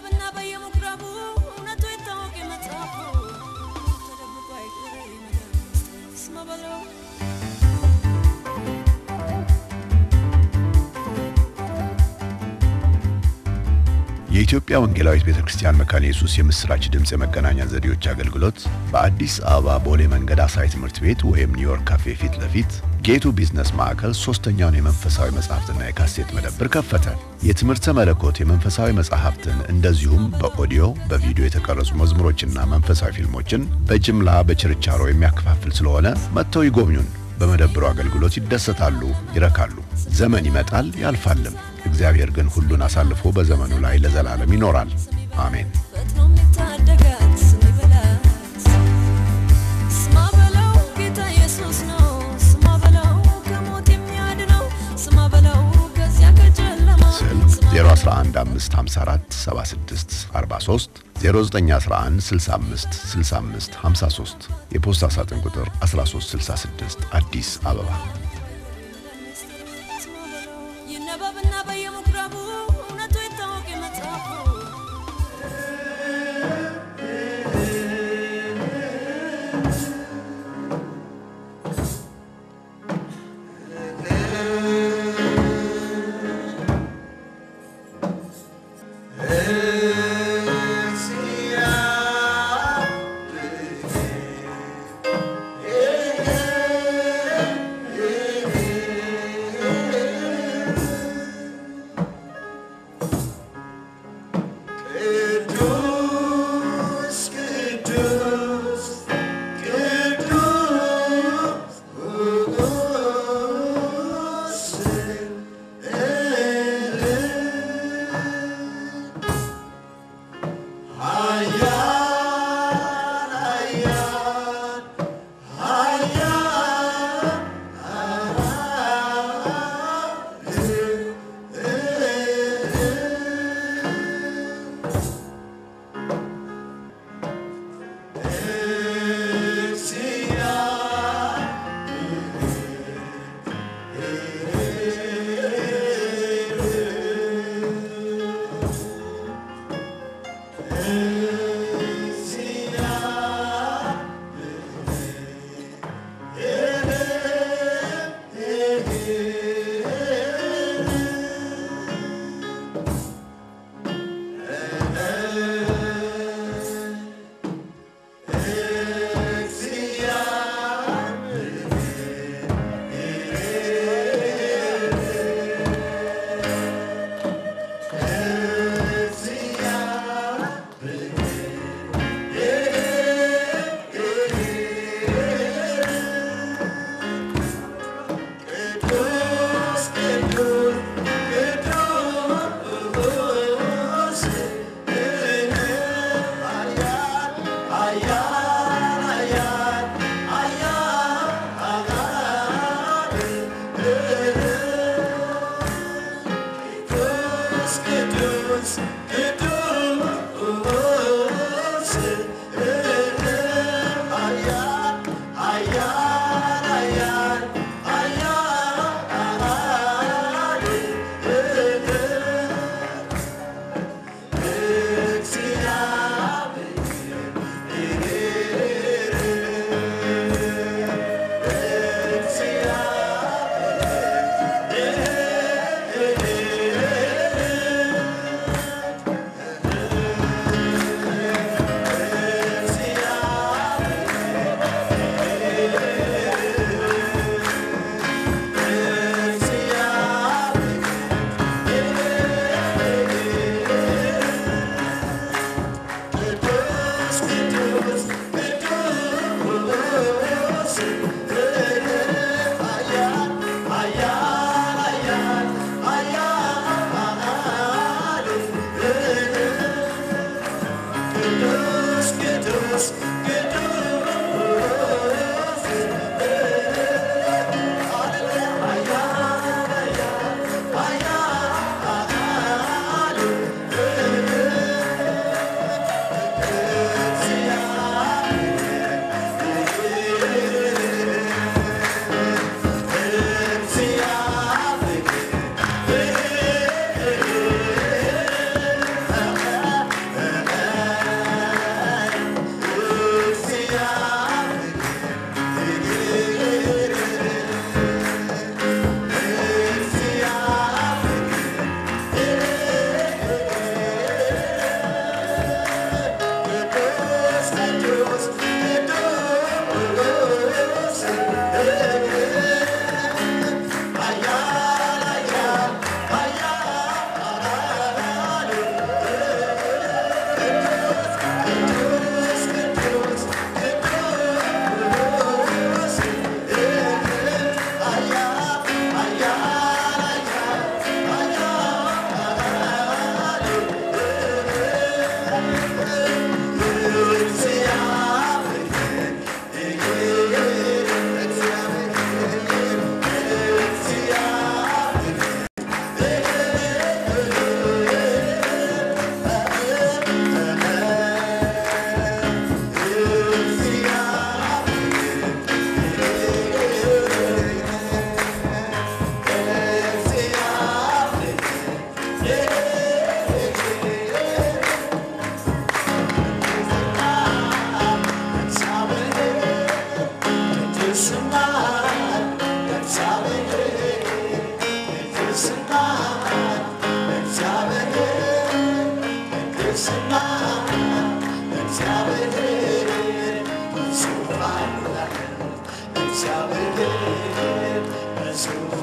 የኢትዮጵያ ወንጌላዊት ቤተክርስቲያን መካነ ኢየሱስ የምስራች ድምጽ የመገናኛ ዘዴዎች አገልግሎት በአዲስ አበባ ቦሌ መንገድ አሳይ ትምህርት ቤት ወይም ኒውዮርክ ካፌ ፊት ለፊት ጌቱ ቢዝነስ ማዕከል ሶስተኛውን የመንፈሳዊ መጻሕፍትና የካሴት መደብር ከፈተ። የትምህርተ መለኮት የመንፈሳዊ መጻሕፍትን እንደዚሁም በኦዲዮ በቪዲዮ የተቀረጹ መዝሙሮችና መንፈሳዊ ፊልሞችን በጅምላ በችርቻሮ የሚያከፋፍል ስለሆነ መጥተው ይጎብኙን። በመደብሩ አገልግሎት ይደሰታሉ፣ ይረካሉ። ዘመን ይመጣል ያልፋልም፣ እግዚአብሔር ግን ሁሉን አሳልፎ በዘመኑ ላይ ለዘላለም ይኖራል። አሜን። ስልክ 01155474643 0911656553 የፖስታ ሳጥን ቁጥር 1366 አዲስ አበባ። It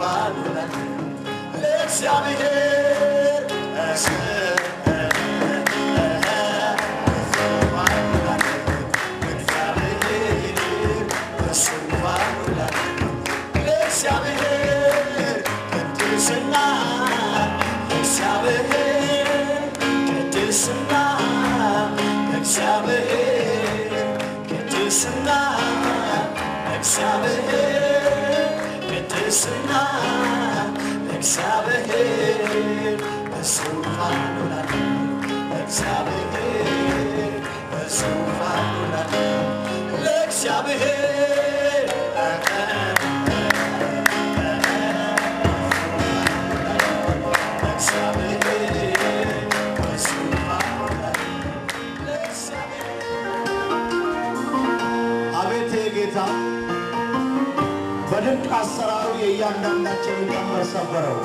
ዙፋኑ ላይ እግዚአብሔር በድንቅ አሰራሩ የእያንዳንዳችን ቀንበር ሰበረው።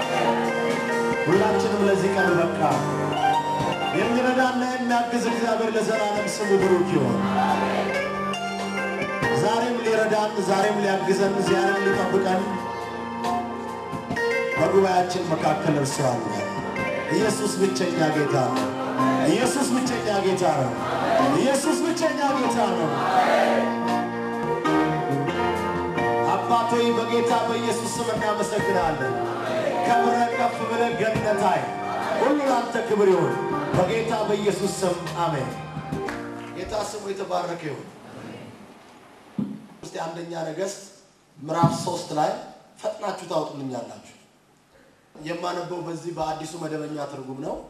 ሁላችንም ለዚህ ቀን በቃ። የሚረዳና የሚያግዝ እግዚአብሔር ለዘላለም ስሙ ብሩክ ይሁን። ዛሬም ሊረዳን፣ ዛሬም ሊያግዘን፣ ዛሬም ሊጠብቀን በጉባኤያችን መካከል እርሱ አለ። ኢየሱስ ብቸኛ ጌታ ነው። ኢየሱስ ብቸኛ ጌታ ነው። ኢየሱስ ብቸኛ ጌታ ነው። አባቶይ በጌታ በኢየሱስ ስም እናመሰግናለን። ከብረን ከፍ ብለን ገነታይ ሁሉ ላንተ ክብር ይሁን በጌታ በኢየሱስ ስም አሜን። ጌታ ስሙ የተባረከ ይሁን። እስቲ አንደኛ ነገሥት ምዕራፍ 3 ላይ ፈጥናችሁ ታውጡልኛላችሁ። የማነበው በዚህ በአዲሱ መደበኛ ትርጉም ነው።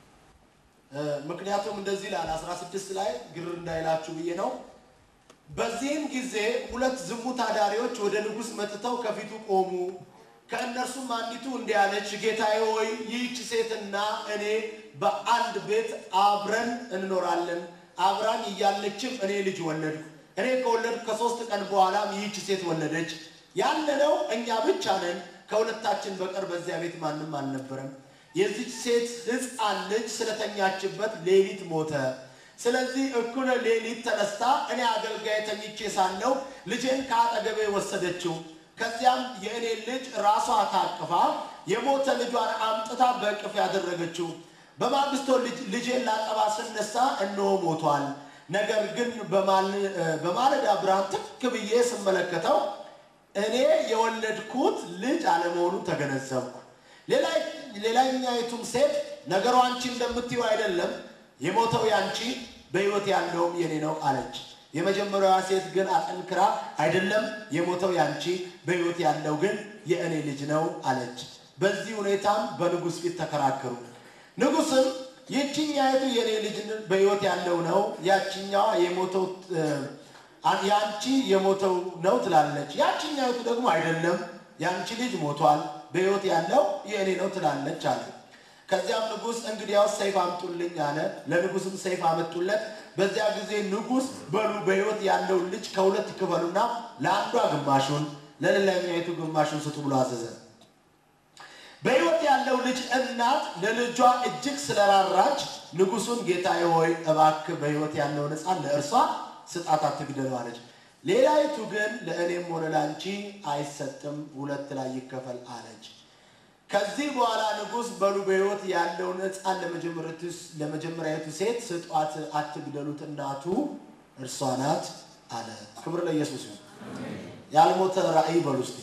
ምክንያቱም እንደዚህ ላይ 16 ላይ ግር እንዳይላችሁ ብዬ ነው። በዚህም ጊዜ ሁለት ዝሙት አዳሪዎች ወደ ንጉሥ መጥተው ከፊቱ ቆሙ። ከእነርሱም አንዲቱ እንዲህ አለች፣ ጌታዬ ሆይ ይህች ሴትና እኔ በአንድ ቤት አብረን እንኖራለን። አብራኝ እያለችም እኔ ልጅ ወለድኩ። እኔ ከወለድኩ ከ3 ቀን በኋላም ይህች ሴት ወለደች። ያለነው እኛ ብቻ ነን፣ ከሁለታችን በቀር በዚያ ቤት ማንም አልነበረም። የዚህች ሴት ሕፃን ልጅ ስለተኛችበት ሌሊት ሞተ። ስለዚህ እኩለ ሌሊት ተነስታ እኔ አገልጋይ ተኝቼ ሳለሁ ልጄን ከአጠገቤ ወሰደችው። ከዚያም የእኔ ልጅ ራሷ ታቅፋ የሞተ ልጇን አምጥታ በእቅፍ ያደረገችው። በማግስቱ ልጄን ላጠባ ስነሳ እነሆ ሞቷል። ነገር ግን በማለዳ ብርሃን ትክ ብዬ ስመለከተው እኔ የወለድኩት ልጅ አለመሆኑን ተገነዘብኩ። ሌላኛይቱም ሴት ነገሩ አንቺ እንደምትይው አይደለም፣ የሞተው ያንቺ በሕይወት ያለውም የኔ ነው አለች። የመጀመሪያዋ ሴት ግን አጠንክራ አይደለም፣ የሞተው ያንቺ በሕይወት ያለው ግን የእኔ ልጅ ነው አለች። በዚህ ሁኔታም በንጉሥ ፊት ተከራከሩ። ንጉሥም ይህችኛይቱ የኔ ልጅ በሕይወት ያለው ነው፣ ያችኛዋ የሞተው ያንቺ የሞተው ነው ትላለች። ያችኛይቱ ደግሞ አይደለም፣ ያንቺ ልጅ ሞቷል፣ በሕይወት ያለው የእኔ ነው ትላለች አለ። ከዚያም ንጉሥ እንግዲያውስ ሰይፍ አምጡልኝ አለ። ለንጉሥም ሰይፍ አመጡለት። በዚያ ጊዜ ንጉሥ በሉ በሕይወት ያለው ልጅ ከሁለት ክፈሉና ለአንዷ ግማሹን ለሌላኛይቱ ግማሹን ስጡ ብሎ አዘዘ። በሕይወት ያለው ልጅ እናት ለልጇ እጅግ ስለራራች ንጉሡን ጌታዬ ሆይ እባክህ በሕይወት ያለውን ሕፃን ለእርሷ ስጣት፣ አትግደለው አለች። ሌላይቱ ግን ለእኔም ሆነ ላንቺ አይሰጥም፣ ሁለት ላይ ይከፈል አለች። ከዚህ በኋላ ንጉሥ በሉ በሕይወት ያለውን ሕፃን ለመጀመሪያይቱ ሴት ስጧት፣ አትግደሉት፣ እናቱ እርሷ ናት አለ። ክብር ለኢየሱስ ይሁን። ያልሞተ ራእይ በሉ እስቲ።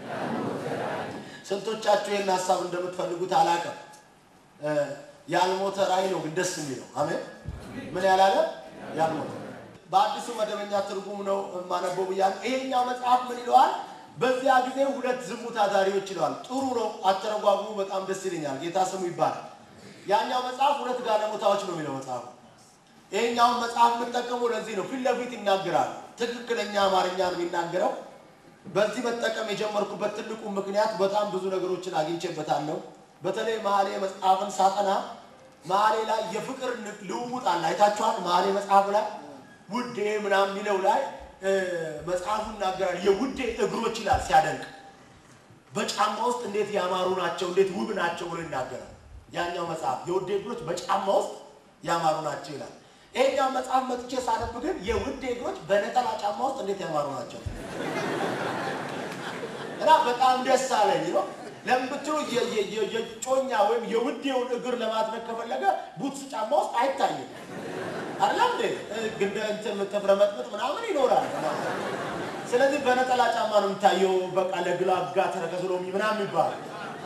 ስንቶቻችሁ ይህን ሀሳብ እንደምትፈልጉት አላውቅም። ያልሞተ ራእይ ነው ግን ደስ የሚለው። አሜን። ምን ያላለ ያልሞተ። በአዲሱ መደበኛ ትርጉም ነው ማነበው ብያለሁ። ይሄኛው መጽሐፍ ምን ይለዋል? በዚያ ጊዜ ሁለት ዝሙት አዳሪዎች ይለዋል። ጥሩ ነው አተረጓጉሙ፣ በጣም ደስ ይለኛል። ጌታ ስሙ ይባላል። ያኛው መጽሐፍ ሁለት ጋለሞታዎች ነው የሚለው መጽሐፍ። ይሄኛው መጽሐፍ የምጠቀመው ለዚህ ነው። ፊት ለፊት ይናገራል። ትክክለኛ አማርኛ ነው የሚናገረው። በዚህ መጠቀም የጀመርኩበት ትልቁ ምክንያት በጣም ብዙ ነገሮችን አግኝቼበታለሁ። በተለይ መኃልየ መጽሐፍን ሳጠና መኃልየ ላይ የፍቅር ልውውጥ አለ። አይታችኋል? መኃልየ መጽሐፍ ላይ ውዴ ምናምን የሚለው ላይ መጽሐፉ ይናገራል። የውዴ እግሮች ይላል ሲያደንቅ፣ በጫማ ውስጥ እንዴት ያማሩ ናቸው፣ እንዴት ውብ ናቸው ብሎ ይናገራል። ያኛው መጽሐፍ የውዴ እግሮች በጫማ ውስጥ ያማሩ ናቸው ይላል። ይሄኛው መጽሐፍ መጥቼ ሳነብ ግን የውዴ እግሮች በነጠላ ጫማ ውስጥ እንዴት ያማሩ ናቸው። እና በጣም ደስ አለኝ ነው ለምብትሩ የጮኛ ወይም የውዴውን እግር ለማድረግ ከፈለገ ቡትስ ጫማ ውስጥ አይታይም አይደል ግን እንትን ተፍረመጥመጥ ምናምን ይኖራል ስለዚህ በነጠላ ጫማ ነው የምታየው በቃ ለግላጋ ተረከዝሎሚ ምናምን ይባላል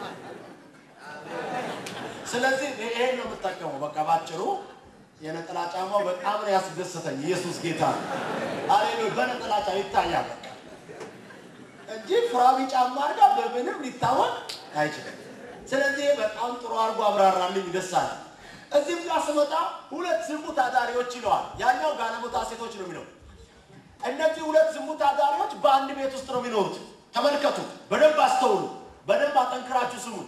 ስለዚህ ይሄን ነው የምጠቀመው በቃ ባጭሩ የነጠላ ጫማው በጣም ነው ያስደሰተኝ ኢየሱስ ጌታ ሃሌሉያ በነጠላ ጫማ ይታያል እንጂ ፍራዊ ጫማ አርጋ በምንም ሊታወቅ አይችልም ስለዚህ በጣም ጥሩ አርጎ አብራራልኝ ደሳለ እዚህም ጋር ስመጣ ሁለት ዝሙት አዳሪዎች ይለዋል ያኛው ጋለሞታ ሴቶች ነው የሚለው እነዚህ ሁለት ዝሙት አዳሪዎች በአንድ ቤት ውስጥ ነው የሚኖሩት ተመልከቱ በደንብ አስተውሉ በደንብ አጠንክራችሁ ስሙ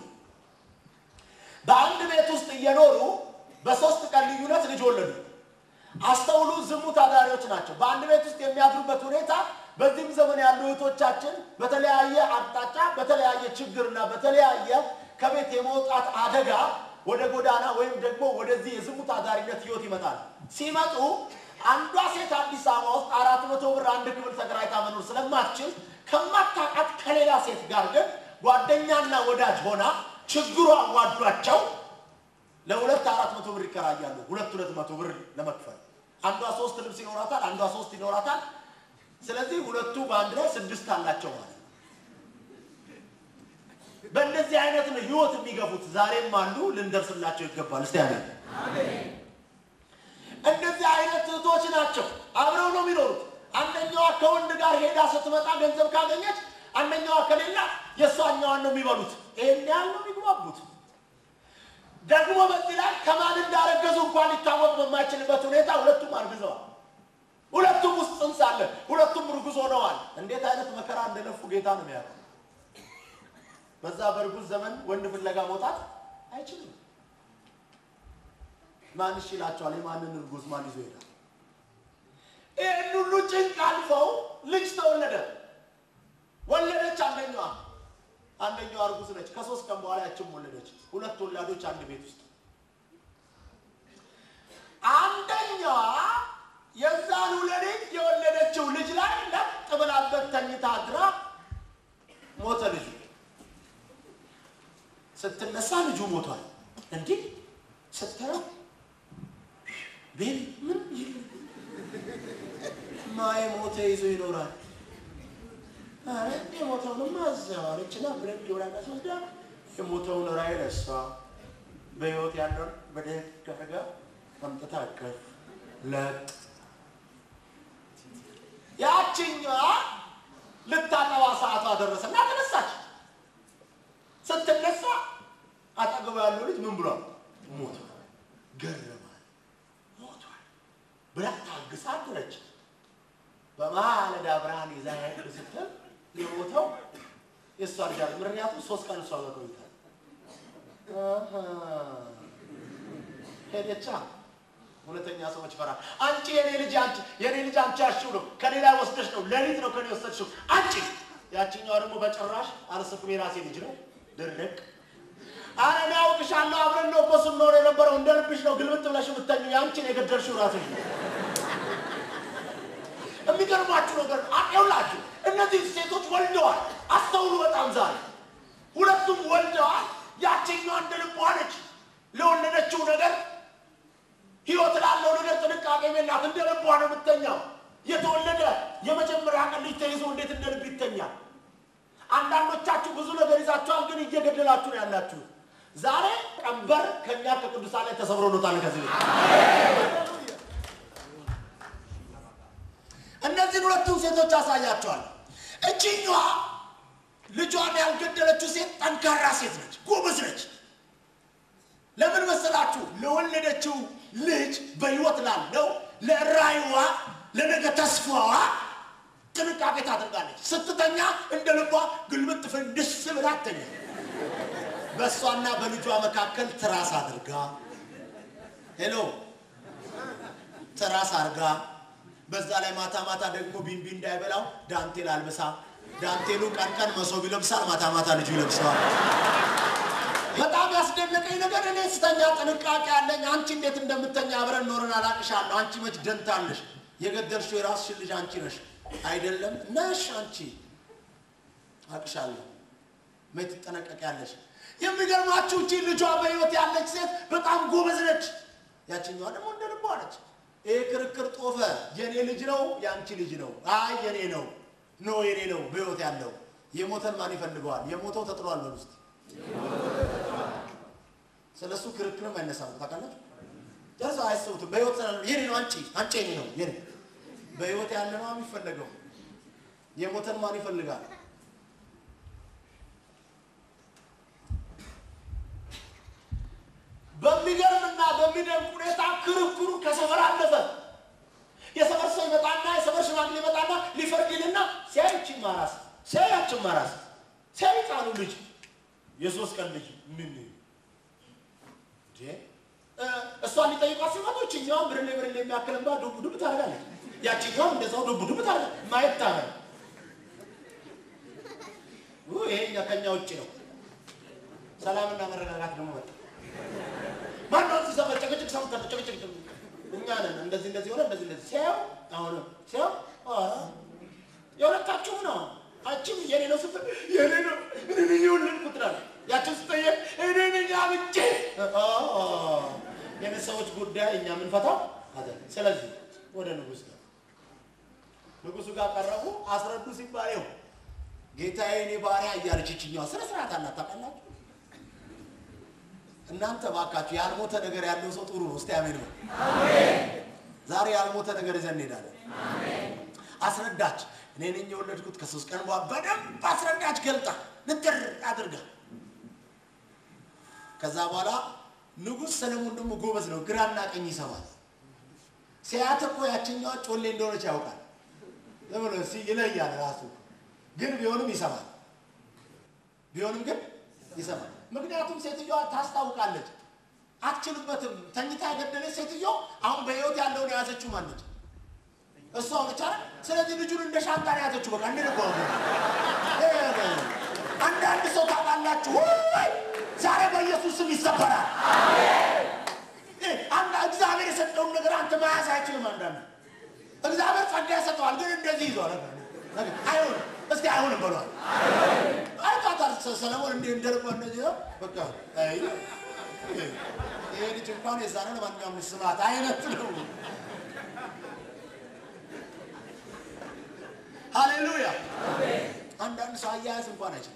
በአንድ ቤት ውስጥ እየኖሩ በሶስት ቀን ልዩነት ልጅ ወለዱ አስተውሉ ዝሙት አዳሪዎች ናቸው በአንድ ቤት ውስጥ የሚያድሩበት ሁኔታ በዚህም ዘመን ያሉ እህቶቻችን በተለያየ አቅጣጫ በተለያየ ችግርና በተለያየ ከቤት የመውጣት አደጋ ወደ ጎዳና ወይም ደግሞ ወደዚህ የዝሙት አዳሪነት ህይወት ይመጣል ሲመጡ አንዷ ሴት አዲስ አበባ ውስጥ 400 ብር አንድ ክፍል ተከራይታ መኖር ስለማትችል ከማታውቃት ከሌላ ሴት ጋር ግን ጓደኛና ወዳጅ ሆና ችግሩ አዋዷቸው ለሁለት 400 ብር ይከራያሉ 200 ብር ለመክፈል አንዷ 3 ልብስ ይኖራታል አንዷ 3 ይኖራታል ስለዚህ ሁለቱ በአንድ ላይ 6 አላቸው ማለት በእንደዚህ አይነት ነው ህይወት የሚገፉት ዛሬም አሉ ልንደርስላቸው ይገባል እስቲ አሜን እንደዚህ አይነት እህቶች ናቸው አብረው ነው የሚኖሩት አንደኛው ከወንድ ጋር ሄዳ ስትመጣ ገንዘብ ካገኘች አንደኛው ከሌላ የሷኛዋን ነው የሚበሉት ይሄን ያህል ነው የሚግባቡት ደግሞ በዚህ ላይ ከማን እንዳረገዙ እንኳን ሊታወቅ በማይችልበት ሁኔታ ሁለቱም አርግዘዋል ሁለቱም ውስጥ ጽንስ አለ ሁለቱም ርጉዝ ሆነዋል እንዴት አይነት መከራ እንደነፉ ጌታ ነው የሚያውቀው በዛ በርጉዝ ዘመን ወንድ ፍለጋ መውጣት አይችልም ማን ይችላልቻል የማንን ርጉዝ ማን ይዞ ይሄዳል ይሄን ሁሉ ጭንቅ አልፈው ልጅ ተወለደ ወለደች አንደኛዋ ርጉዝ ነች ከ3 ቀን በኋላ ያችም ወለደች ሁለት ወላዶች አንድ ቤት ውስጥ አንደኛዋ የዛን ወለደች የወለደችው ልጅ ላይ ለጥብላበት ተኝታ አድራ ሞተ ልጅ ስትነሳ ልጁ ሞቷል እንዴ ስትተረው ቤል ምን ማይ ሞተ ይዞ ይኖራል የሞተውን ማዘዋለችና ብለን ይወራቃስ ወስዳ የሞተውን ራይ ለሷ በህይወት ያለው በደግ ከፈጋ አምጥታከፍ ለጥ ያቺኛዋ ልታጠባ ሰዓቷ ደረሰና ተነሳች ስትነሳ አጠገቡ ያለው ልጅ ምን ብሏል ሞቷል ገረማል ሞቷል ብላ ታግሳ አደረች በማለዳ ብርሃን ይዛ ሄደች ስትል የሞተው የሷ ልጅ ምክንያቱም 3 ቀን እሷ ጋር ቆይታ ሄደቻ ሁለተኛ ሰዎች ፈራ አንቺ የኔ ልጅ አንቺ አሽው ነው ከሌላ ወስደሽ ነው ለሊት ነው ከኔ ወሰድሽው አንቺ ያቺኛው ደግሞ በጭራሽ አልሰፍም የራሴ ልጅ ነው ድርቅ አረና አውቅሻለሁ አብረን ነው በሱ ነው የነበረው እንደልብሽ ነው ግልብጥ ብለሽ የምትተኙ ያንቺን የገደልሽው ራስሽ ነው የሚገርማችሁ ነገር አቀውላችሁ እነዚህ ሴቶች ወልደዋል አስተውሉ በጣም ዛሬ ሁለቱም ወልደዋል ያቺኛው እንደልቧለች ለወለደችው ነገር ህይወት ላለው ነገር ጥንቃቄ የላት እንደልቧ ነው የምትተኛው የተወለደ የመጀመሪያ ቀን ልጅ ተይዞ እንዴት እንደልብ ይተኛል አንዳንዶቻችሁ ብዙ ነገር ይዛችኋል ግን እየገደላችሁ ነው ያላችሁ ዛሬ ቀንበር ከኛ ከቅዱሳን ላይ ተሰብሮ ነው ታለከዚህ እነዚህ ሁለቱም ሴቶች አሳያቸዋል እቺኛዋ ልጇን ያልገደለችው ሴት ጠንካራ ሴት ነች ጎበዝ ነች ለምን መሰላችሁ ለወለደችው ልጅ በህይወት ላለው ለራይዋ ለነገ ተስፋዋ ጥንቃቄ ታደርጋለች ስትተኛ እንደልቧ ግልብጥ ፍንድስ ብላተኛ በሷና በልጇ መካከል ትራስ አድርጋ ሄሎ ትራስ አድርጋ በዛ ላይ ማታ ማታ ደግሞ ቢንቢ እንዳይበላው ዳንቴል አልበሳ ዳንቴሉ ቀን መሶብ ይለብሳል ማታ ማታ ልጅ ይለብሳል በጣም ያስደነቀኝ ነገር እኔ ስተኛ ጥንቃቄ አለኝ አንቺ እንዴት እንደምትተኛ አብረን ኖረን አላቅሻለሁ አንቺ መች ደንታለሽ የገደልሽው የራስሽ ልጅ አንቺ ነሽ አይደለም ነሽ አንቺ አቅሻለሁ መት ተጠነቀቂያለሽ የሚገርማችሁ እቺ ልጇ በህይወት ያለች ሴት በጣም ጎበዝ ነች ያቺኛዋ ደግሞ እንደልቧ ነች ክርክር ጦፈ የኔ ልጅ ነው ያንቺ ልጅ ነው አይ የኔ ነው ኖ የኔ ነው በህይወት ያለው የሞተን ማን ይፈልገዋል የሞተው ተጥሏል በውስጥ ስለሱ ክርክርም አይነሳም ታውቃላችሁ ጀርሳ አይሰውት በህይወት ያለው የኔ ነው አንቺ የኔ ነው የኔ በህይወት ያለው ማን ይፈልገው የሞተን ማን ይፈልጋል በሚገርምና በሚደንቅ ሁኔታ ክርክሩ ከሰፈር አለፈ የሰፈር ሰው ይመጣና የሰፈር ሽማግሌ ይመጣና ሊፈርድልና ሲያያችን ማራስ ሲያይጣሉ ልጅ የሶስት ቀን ልጅ ምን እሷን ሊጠይቋት ሲመጡ እኛው ብርሌ የሚያክልባ ዱብ ታደርጋለች ያቺኛው እንደዛው ዱብ ታደርጋለች ማየት ታመን ይሄ ከኛ ውጪ ነው ሰላምና መረጋጋት ደግሞ መጣ ማንዶት ሲሰማ ጭቅጭቅ ሰምተን ጭቅጭቅ እኛ ነን እንደዚህ ሆነ እንደዚህ ሲያው አሁን ሲያው የሁለታችሁ ነው አቺም የኔ ነው ስትል የኔ ነው እኔ ይሁን ቁጥራል ያቺው ስትይ እኔ ነኝ አብጬ የነሰዎች ጉዳይ እኛ ምን ፈታው አይደል ስለዚህ ወደ ንጉሱ ጋር ቀረቡ አስረዱ ሲባለው ጌታዬ እኔ ባሪያ እያለች እቺኛው ስርዓት አላት ታውቃላችሁ እናንተ ባካችሁ ያልሞተ ነገር ያለው ሰው ጥሩ ነው እስቲ አሜን ነው አሜን ዛሬ ያልሞተ ነገር ይዘን እንሄዳለን አሜን አስረዳች እኔ ነኝ የወለድኩት ከ3 ቀን በኋላ በደንብ አስረዳች ገልጣ ንጥር አድርጋ ከዛ በኋላ ንጉስ ሰለሞን ደግሞ ጎበዝ ነው ግራና ቀኝ ይሰማል ሲያተቆ ያቺኛው ጮሌ እንደሆነች ያውቃል ለምን ይለያል ራሱ ግን ቢሆንም ይሰማል ምክንያቱም ሴትዮዋ ታስታውቃለች አትችልበትም ተኝታ ያገደለች ሴትዮዋ አሁን በህይወት ያለውን ያዘችው ማለት እሷ ብቻ ስለዚህ ልጁን እንደ ሻንጣ ያዘችው በቃ እንደነገው አንዳንድ ሰው ታውቃላችሁ ዛሬ በኢየሱስ ስም ይሰበራል አሜን እግዚአብሔር የሰጠውን ነገር አንተ ማያዝ አይችልም አንዳንድ እግዚአብሔር ጸጋ ይሰጠዋል ግን እንደዚህ ይዟል አይሆን እስቲ አይሆን በሏል አይታታር ሰለሞን እንደልቆ እንደዚህ ነው በቃ አይ ይሄ ልጅ እንኳን የዛሬ ለማንኛውም ስማት አይነት ነው ሃሌሉያ አሜን አንዳንድ ሰው አያያዝ እንኳን አይችልም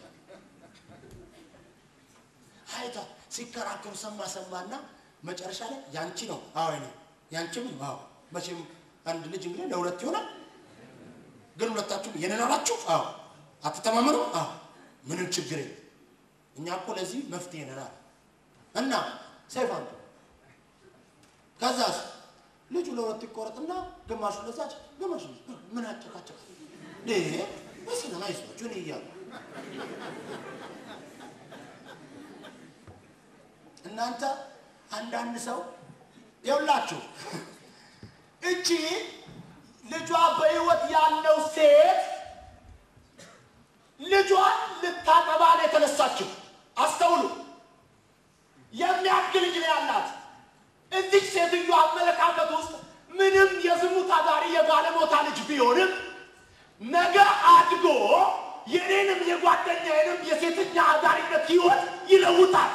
አይታ ሲከራከሩ ሰማና መጨረሻ ላይ ያንቺ ነው አዎ እኔ ያንቺም አዎ መቼም አንድ ልጅ እንግዲህ ለሁለት ይሆናል ግን ሁለታችሁ የነናላችሁ አዎ አትተማመኑ አዎ ምንም ችግር የለም እኛ እኮ ለዚህ መፍትሄ ነና እና ሰይፋን ከዛስ ልጁ ለሁለት ይቆረጥና ግማሹ ለዛች ግማሹ ምን አጨቃጨቅ በሰላም አይዟችሁ ነው ይያሉ እናንተ አንዳንድ ሰው ይውላችሁ እቺ ልጇ በህይወት ያለው ሴት ልጇን ልታጠባ ነው የተነሳችው አስተውሉ የሚያክል ልጅ ያላት እዚህ ሴትዮ አመለካከት ውስጥ ምንም የዝሙት አዳሪ የጋለሞታ ልጅ ቢሆንም ነገ አድጎ የኔንም የጓደኛዬንም የሴተኛ አዳሪነት ህይወት ይለውጣል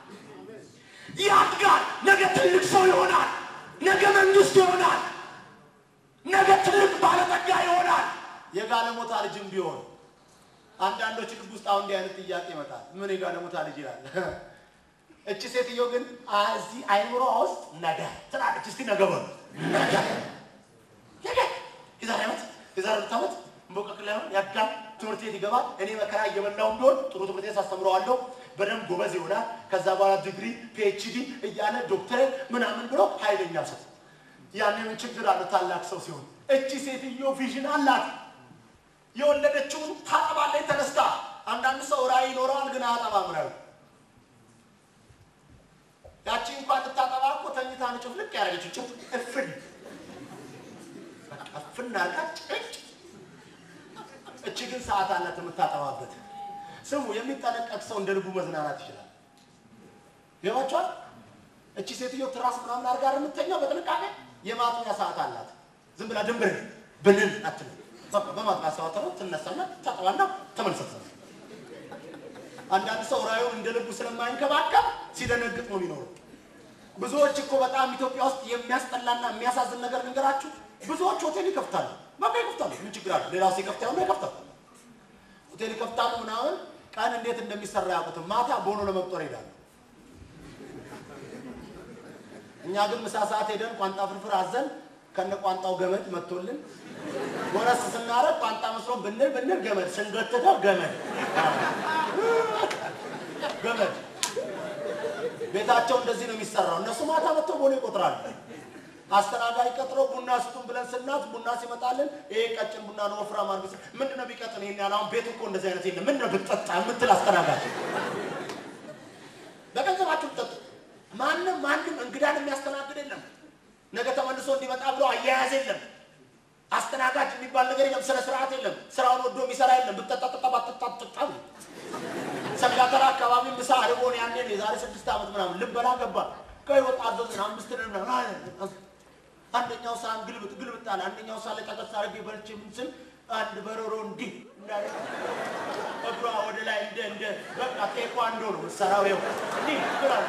ያድጋል ነገ ትልቅ ሰው ይሆናል ነገ መንግስት ይሆናል ነገ ትልቅ ባለጠጋ ይሆናል የጋለሞታ ልጅም ቢሆን አንዳንዶች ልብ ውስጥ አሁን እንዲህ አይነት ጥያቄ ይመጣል ምን የጋለሞታ ልጅ ይላል እቺ ሴትዮ ግን እዚህ አይምሮ ውስጥ ነገ ትላለች እስቲ ነገ በሉ ነገ የዛሬ ዓመት ሞቀቅለው ያጋም ትምህርት ቤት ይገባል እኔ መከራ እየበላው እንደሆነ ጥሩ ትምህርት ቤት አስተምረዋለሁ በደንብ ጎበዝ ይሆናል ከዛ በኋላ ዲግሪ ፒኤችዲ እያለ ዶክተሬት ምናምን ብሎ ኃይለኛ ሰው ያንን ችግር አለ ታላቅ ሰው ሲሆን እቺ ሴትዮ ቪዥን አላት የወለደችው ታጠባለች ተነስታ አንዳንድ ሰው ራይ ይኖራል ግን አያጠባም ነው ያቺ እንኳን ተጣጣባ እኮ ተኝታ ነው ጭፍልቅ ያረገችው እፍና አጣጭ እቺ ግን ሰዓት አላት የምታጠባበት ስሙ የሚጠነቀቅ ሰው እንደ ልቡ መዝናናት ይችላል ይዋቻል እቺ ሴትዮ ትራስ ምናምን አርጋ የምትተኛው በጥንቃቄ የማጥኛ ሰዓት አላት ዝም ብላ ድንብር ብልን አትል በማጥኛ ሰዓት ነው ትነሳና ታጠባና ተመልሰት አንዳንድ ሰው ራዩን እንደልቡ ስለማይንከባከብ ሲደነግጥ ነው የሚኖረው ብዙዎች እኮ በጣም ኢትዮጵያ ውስጥ የሚያስጠላና የሚያሳዝን ነገር ልንገራችሁ ብዙዎች ሆቴል ይከፍታሉ በቃ ይከፍታሉ ምን ችግር አለ ሌላው ሲከፍታው ነው ይከፍታሉ ሆቴል ይከፍታሉ ምናምን ቀን እንዴት እንደሚሰራ ያውቁት ማታ ቦኖ ለመቁጠር ይላል እኛ ግን ምሳ ሰዓት ሄደን ቋንጣ ፍርፍር አዘን ከነ ቋንጣው ገመድ መጥቶልን ወራስ ስናረቅ ቋንጣ መስሎ ብንል ገመድ ስንገተተው ገመድ ቤታቸው እንደዚህ ነው የሚሰራው እነሱ ማታ መጥተው ቦኖ ይቆጥራሉ አስተናጋጅ ቀጥሮ ቡና ስጡን ብለን ስናት ቡና ሲመጣልን ይሄ ቀጭን ቡና ነው ወፍራም አርግስ ምንድነው ቢቀጥን ይሄን ያላውን ቤት እኮ እንደዚህ አይነት የለም ምንድነው ብትጠጣ የምትል አስተናጋጅ በገንዘባችሁ ብትጠጡ ማንም እንግዳን የሚያስተናግድ የለም ነገ ተመልሶ እንዲመጣ ብሎ አያያዝ የለም አስተናጋጅ የሚባል ነገር የለም ስለ ስርዓት የለም ስራውን ወዶ የሚሰራ የለም ብትጠጣ ባትጠጣ ሰንጋተራ አካባቢ ምሳ አርቦን ያኔ የዛሬ 6 ዓመት ምናምን ልበላ ገባ ከይወጣ አዘዝና 5 ድርና አንደኛው ሳን ግልብጥ አለ አንደኛው ሳለ ተቀጣ አርጌ በልቼ ምን ስል አንድ በረሮ እንዲ እንዳለ እግሯ ወደ ላይ እንደ በቃ ቴኳንዶ ነው ሰራው ይው እንዲ ብራል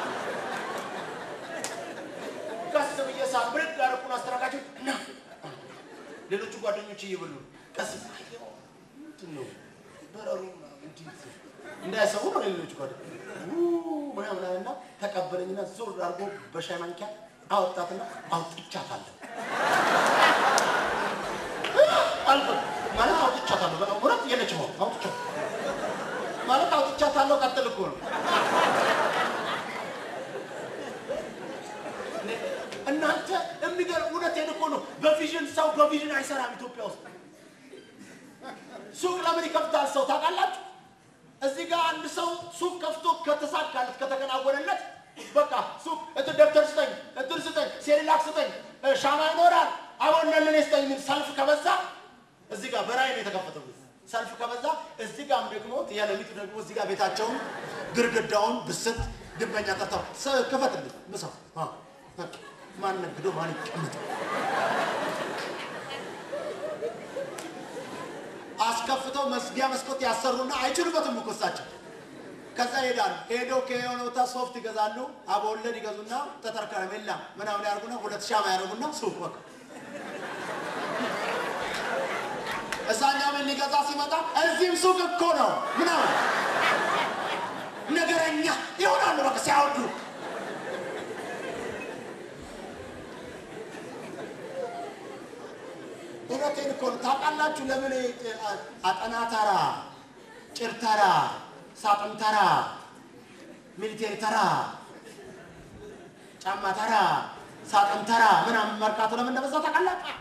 ቀስ ብዬ ሳን ብርቅ ጋርኩና አስተራካችሁ እና ሌሎች ጓደኞች እየበሉ ቀስ ብዬው ትነው በረሮ እንዲ እንዳይሰው ነው ሌሎች ጓደኞች ምናምናና ተቀበለኝና ዞር አርጎ በሻይ ማንኪያ አወጣትና አውጥቻታለሁ አልኩ ማለት አውጥቻታለሁ ወራት የለችም አውጥቻታለሁ ማለት አውጥቻታለሁ ቀጥልኩ ነው እናንተ የሚገርም እውነቴን እኮ ነው በቪዥን ሰው በቪዥን አይሰራም ኢትዮጵያ ውስጥ ሱቅ ለምን ይከፍታል ሰው ታውቃላችሁ እዚህ ጋር አንድ ሰው ሱቅ ከፍቶ ከተሳካለት ከተከናወነለት በቃ ሱቅ ደብተር ስጠኝ እንትን ስጠኝ ሴሪላክ ስጠኝ ሻማ ይኖራል አሁን ለምን ይስጠኝ ምን ሰልፍ ከበዛ እዚህ ጋር በራይ ነው የተከፈተው ሰልፍ ከበዛ እዚህ ጋርም ደግሞ ያለሚት ደግሞ እዚህ ጋር ቤታቸውን ግርግዳውን ብስት ድንበኛ ቀርተው ከፈትልኝ ምሳው ማን ነግዶ ማን ይቀመጥ አስከፍተው መስጊያ መስኮት ያሰሩና አይችሉበትም እኮሳቸው ከዛ ይሄዳል ሄዶ ከየሆነው ሶፍት ይገዛሉ አቦለድ ይገዙና ተተርከረመላ ምናምን ያርጉና 2 ሻማ ያርጉና ሱቅ ወቅ እሳኛው ምን ሊገዛ ሲመጣ እዚህም ሱቅ እኮ ነው ምናምን ነገረኛ ይሆናሉ በቃ ሲያወዱ እውነቴን እኮ ታውቃላችሁ ለምን አጠናታራ ጭርታራ ሳጥንታራ ሚሊቴሪ ተራ ጫማ ተራ ሳጥንታራ ምናምን መርካቶ ለምን እንደበዛ ታውቃላችሁ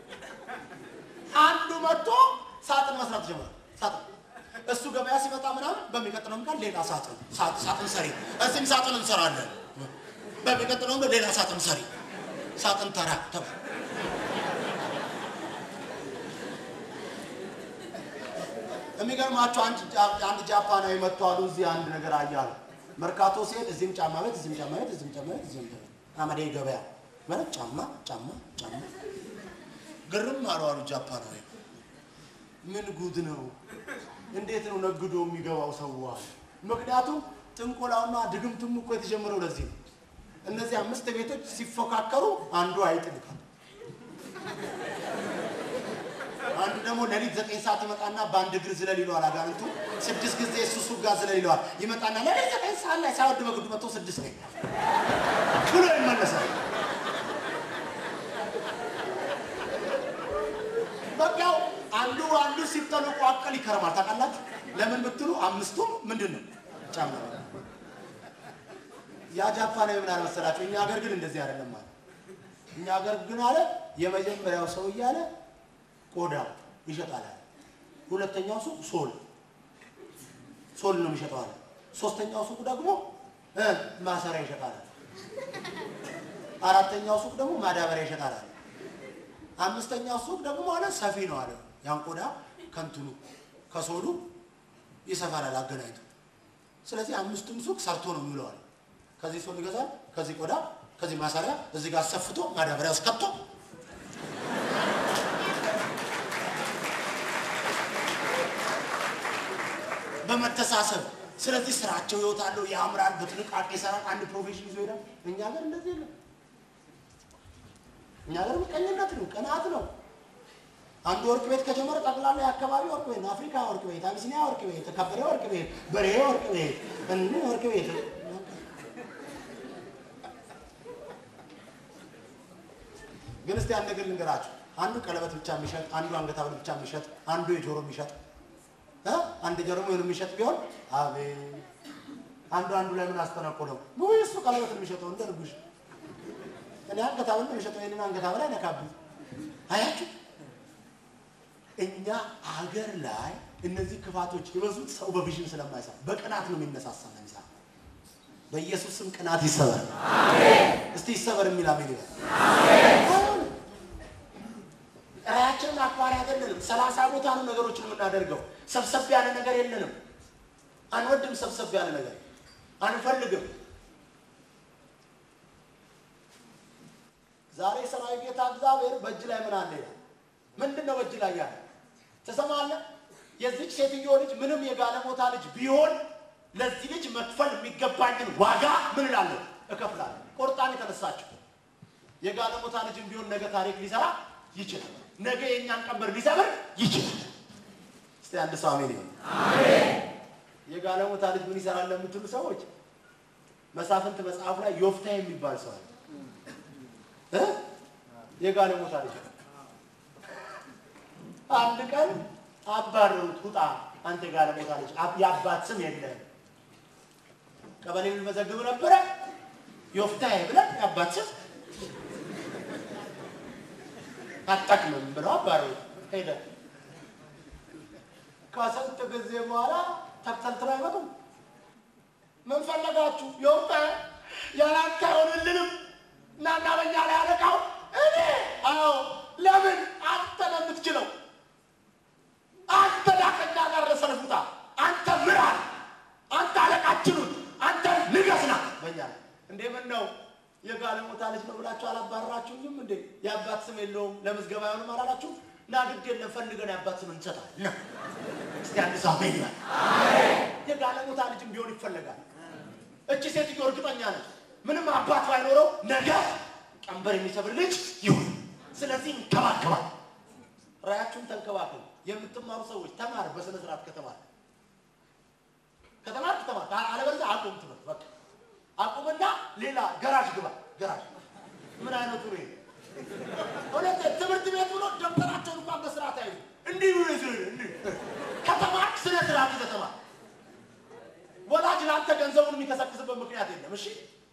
አንዱ መጥቶ ሳጥን መስራት ጀመረ ሳጥን እሱ ገበያ ሲመጣ ምናምን በሚቀጥለው ቀን ሌላ ሳጥን ሰሪ እዚህም ሳጥን እንሰራለን በሚቀጥለው ቀን ሌላ ሳጥን ሰሪ ሳጥን ተራ ተባለ የሚገርማችሁ አንድ ጃፓናዊ መጥቷል እዚህ አንድ ነገር አያለ መርካቶ ሲሄድ እዚህም ጫማ ቤት እዚህም ጫማ ቤት እዚህም ጫማ ቤት እዚህም አማዴ ገበያ ማለት ጫማ ግርም አሉ ጃፓናዊ ምን ጉድ ነው እንዴት ነው ነግዶ የሚገባው ሰዋል ምክንያቱም ጥንቆላውና ድግምቱም እኮ የተጀመረው ለዚህ ነው እነዚህ 5 ቤቶች ሲፎካከሩ አንዱ አይጥልካል አንዱ ደግሞ ለሊት 9 ሰዓት ይመጣና ባንድ እግር ዝለል ይሏል አጋንንቱ 6 ጊዜ እሱ ጋር ዝለል ይሏል ይመጣና ለሊት 9 ሰዓት ላይ ሳይወድ በግዱ መጥቶ 6 ላይ ብሎ ይመለሳል በቃው አንዱ ሲጠለቁ አቀል ይከረማል ታውቃላችሁ ለምን ብትሉ 5ቱ ምንድነው ጫማ ያ ጃፓናዊ ምን አልመሰላችሁ እኛ ሀገር ግን እንደዚህ አይደለም ማለት እኛ ሀገር ግን አለ የመጀመሪያው ሰው ይያለ ቆዳ ይሸጣል ሁለተኛው ሱቅ ሶል ነው የሚሸጠው ሶስተኛው ሱቅ ደግሞ ማሰሪያ ይሸጣል አራተኛው ሱቅ ደግሞ ማዳበሪያ ይሸጣል አምስተኛው ሱቅ ደግሞ አለ ሰፊ ነው አለ ያን ቆዳ ከንቱኑ ከሶሉ ይሰፋላል አገናኝቶ ስለዚህ 5ቱም ሱቅ ሰርቶ ነው የሚውለው ከዚህ ሶል ይገዛል ከዚህ ቆዳ ከዚህ ማሰሪያ እዚህ ጋር ሰፍቶ ማዳበሪያ አስከቶ በመተሳሰብ ስለዚህ ስራቸው ይወጣሉ ያምራል በጥንቃቄ ሰራን አንድ ፕሮፌሽን ይዞ ይላል እኛ ጋር እንደዚህ ነው እኛ ጋር ምቀኝነት ነው ቀናት ነው አንድ ወርቅ ቤት ከጀመረ ጠቅላላ የአካባቢ ወርቅ ቤት አፍሪካ ወርቅ ቤት አቢሲኒያ ወርቅ ቤት ተከበረ ወርቅ ቤት በሬ ወርቅ ቤት እንዴ ወርቅ ቤት ግን እስቲ አንድ ነገር ልንገራችሁ አንዱ ቀለበት ብቻ የሚሸጥ አንዱ አንገት ሐብል ብቻ የሚሸጥ አንዱ የጆሮ የሚሸጥ አንድ ጆሮ ምን የሚሸጥ ቢሆን አቤት አንዱ ላይ ምን አስተናቆለው ወይ እሱ ቀለበት የሚሸጠው እንደርጉሽ እኔ አንገት ሐብል የሚሸጠው የኔን አንገት ሐብል አይነካብኝ አያችሁ እኛ አገር ላይ እነዚህ ክፋቶች ይበዙት ሰው በቪዥን ስለማይሰራ በቅናት ነው የሚነሳሳ ነው በኢየሱስ ስም ቅናት ይሰበር አሜን እስቲ ይሰበር የሚል አሜን ይበል አሜን ራያችን አክባሪ አይደለም 30 ቦታ ነው ነገሮችን የምናደርገው ሰብሰብ ያለ ነገር የለንም አንወድም ሰብሰብ ያለ ነገር አንፈልግም ዛሬ ሰማይ ጌታ እግዚአብሔር በእጅ ላይ ምን አለ ምንድነው በእጅ ላይ ያለ ተሰማለ የዚህ ሴትዮ ልጅ ምንም የጋለሞታ ልጅ ቢሆን ለዚህ ልጅ መክፈል የሚገባኝን ዋጋ ምን እላለሁ እከፍላለሁ ቆርጣን የተነሳችው የጋለሞታ ልጅም ቢሆን ነገ ታሪክ ሊሰራ ይችላል ነገ የኛን ቀንበር ሊሰብር ይችላል እስቲ አንድ ሰው አሜን ይሁን አሜን የጋለሞታ ልጅ ምን ይሰራል ለምትሉ ሰዎች መሳፍንት መጽሐፍ ላይ ዮፍታሔ የሚባል ሰው አለ የጋለሞታ ልጅ አንድ ቀን አባረሩት ውጣ አንተ ጋለሞታ ልጅ ያባት ስም የለም ቀበሌውን መዘግብ ነበር ዮፍታሔ ብለ ያባት ስም አጣቅም ብለው አባረሩት ሄደ ካሰንተ ጊዜ በኋላ ተከታትለው አይመጡም ምን ፈለጋችሁ ዮፍታሔ ያላንተውልንም ናና በእኛ ላይ አለቃው እኔ አዎ ለምን አንተ ለምትችለው አንተ ዳከኛ ጋር ረሰልፉታ አንተ ምራን አንተ አለቃችሁን አንተ ንገስና በእኛ እንዴ ምን ነው የጋለሞታ ልጅ ነው ብላችሁ አላባረራችሁኝም እንዴ ያባት ስም የለውም ለምዝገባ አይሆንም አላላችሁ ና ግድ የለም ፈልገን ያባት ስም እንሰጣለን እስቲ አንድ ሰው አሜን ይበል አሜን የጋለሞታ ልጅም ቢሆን ይፈልጋል እቺ ሴትዮ እርግጠኛ ነች ምንም አባት ባይኖረው ነገ ቀንበር የሚሰብር ልጅ ይሁን ስለዚህ እንከባከባል ራያችሁን ተንከባከቡ የምትማሩ ሰዎች ተማር በስነ ስርዓት ከተማር አለበለዚያ አቁም ትምህርት በቃ አቁምና ሌላ ገራጅ ግባ ገራጅ ምን አይነቱ ነው ወለተ ትምህርት ቤት ብሎ ደብተራቸውን እንኳን በስርዓት አይዙ እንዲህ ነው እንዲህ ከተማር ስነ ስርዓት ከተማር ወላጅ ላንተ ገንዘቡን የሚከሰክስበት ምክንያት የለም እሺ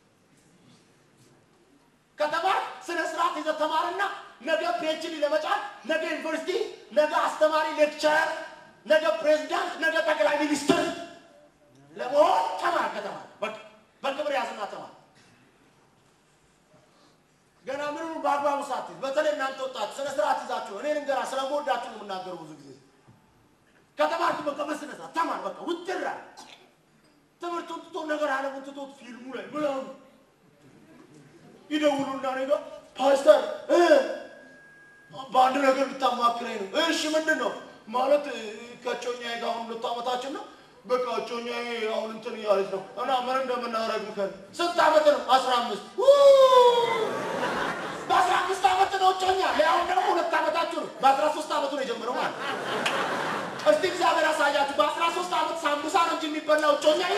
ከተማር ስነ ስርዓት ይዘተማርና ነገ ፒኤችዲ ለመጫን ነገ ዩኒቨርሲቲ ነገ አስተማሪ ሌክቸረር ነገ ፕሬዝዳንት ነገ ጠቅላይ ሚኒስትር ለመሆን ተማር ከተማር በክብር ያዝና ተማር ገና ምንም ባግባቡ ሳት በተለይ እናንተ ወጣት ስነ ስርዓት ይዛችሁ እኔ እንገራ ስለሞዳችሁ ነው የምናገረው ብዙ ጊዜ ከተማርኩ በቃ በስነ ስርዓት ተማር በቃ ውጥራ ትምህርቱን ትቶ ነገር አለሙን ትቶ ፊልሙ ላይ ብለው ይደውሉና ነገ ፓስተር ባንድ ነገር ልታማክረኝ ነው እሺ ምንድነው ማለት ከጮኛዬ ጋር አሁን 2 አመታችን ነው በቃ ጮኛዬ አሁን እንትን ያለች ነው እና ምን እንደምናረግ ምከር ስንት አመት ነው 15 በ15 አመት ነው ጮኛ ያው ደግሞ 2 አመታችሁ ነው በ13 አመቱ ነው የጀመረው ማለት እስቲ እግዚአብሔር ያሳያችሁ በ13 አመት ሳምቡሳ ነው እንጂ የሚበላው ጮኛዬ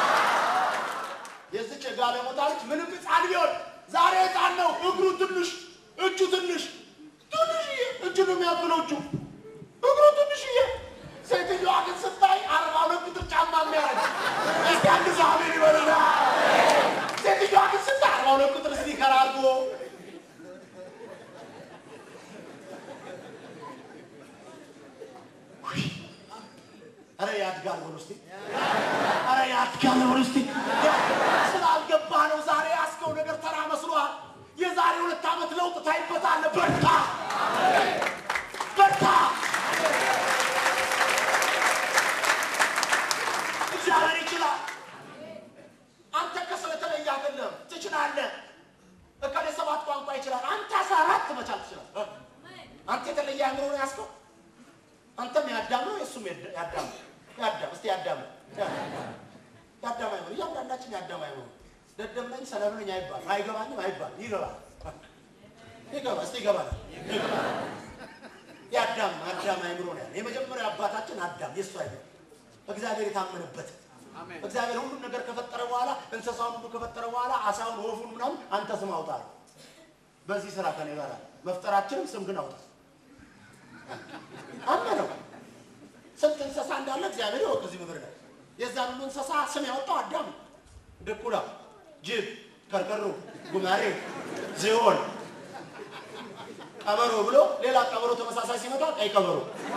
የዚህ ጋለሞታ ልጅ ምንም ህፃን ቢሆን ዛሬ ህፃን ነው እግሩ ትንሽ እጁ ትንሽ እጁ ነው የሚያብለውቹ እግሩ ትንሽዬ ሴትዮዋ ግን ስታይ 42 ቁጥር ጫማ የሚያረግ እስቲ አንድ ዛሬ ይበለና ሴትዮዋ ግን ስታይ 42 ቁጥር ስኒከር አድርጎ አረ ያድጋል ወርስቲ አረ ያድጋል ወርስቲ ስላልገባ ነው ዛሬ ያስከው ነገር ተራ መስሏል የዛሬ 2 አመት ለውጥ ታይበታል በርታ በርታ እግዚአብሔር ይችላል አንተ ከሰው የተለየ አይደለም ትችላለህ እከለ 7 ቋንቋ ይችላል አንተ 14 መቻል ትችላለህ አንተ የተለየ አእምሮ ነው ያስከው አንተም ያዳም ነው እሱም ያዳም እስቲ ያዳም ደደምነኝ ሰለምነኝ አይባል አይገባኝም አይባል ይገባል እስቲ ይገባል ያዳም አይምሮ ነው ያለው የመጀመሪያው አባታችን አዳም የሱ አይደል እግዚአብሔር የታመነበት እግዚአብሔር ሁሉ ነገር ከፈጠረ በኋላ እንስሳውን ሁሉ ከፈጠረ በኋላ አሳውን ወፉን ምናምን አንተ ስም አውጣ በዚህ ስራ ከኔ ጋር መፍጠራችንም ስም ግን አውጣ አመነው ስንት እንስሳ እንዳለ እግዚአብሔር ያውቅ እዚህ ምድር ላይ የዛን ሁሉ እንስሳ ስም ያወጣው አዳም ድኩላ ጅብ ከርከሮ ጉማሬ ዝሆን ቀበሮ ብሎ ሌላ ቀበሮ ተመሳሳይ ሲመጣ ቀይ ቀበሮ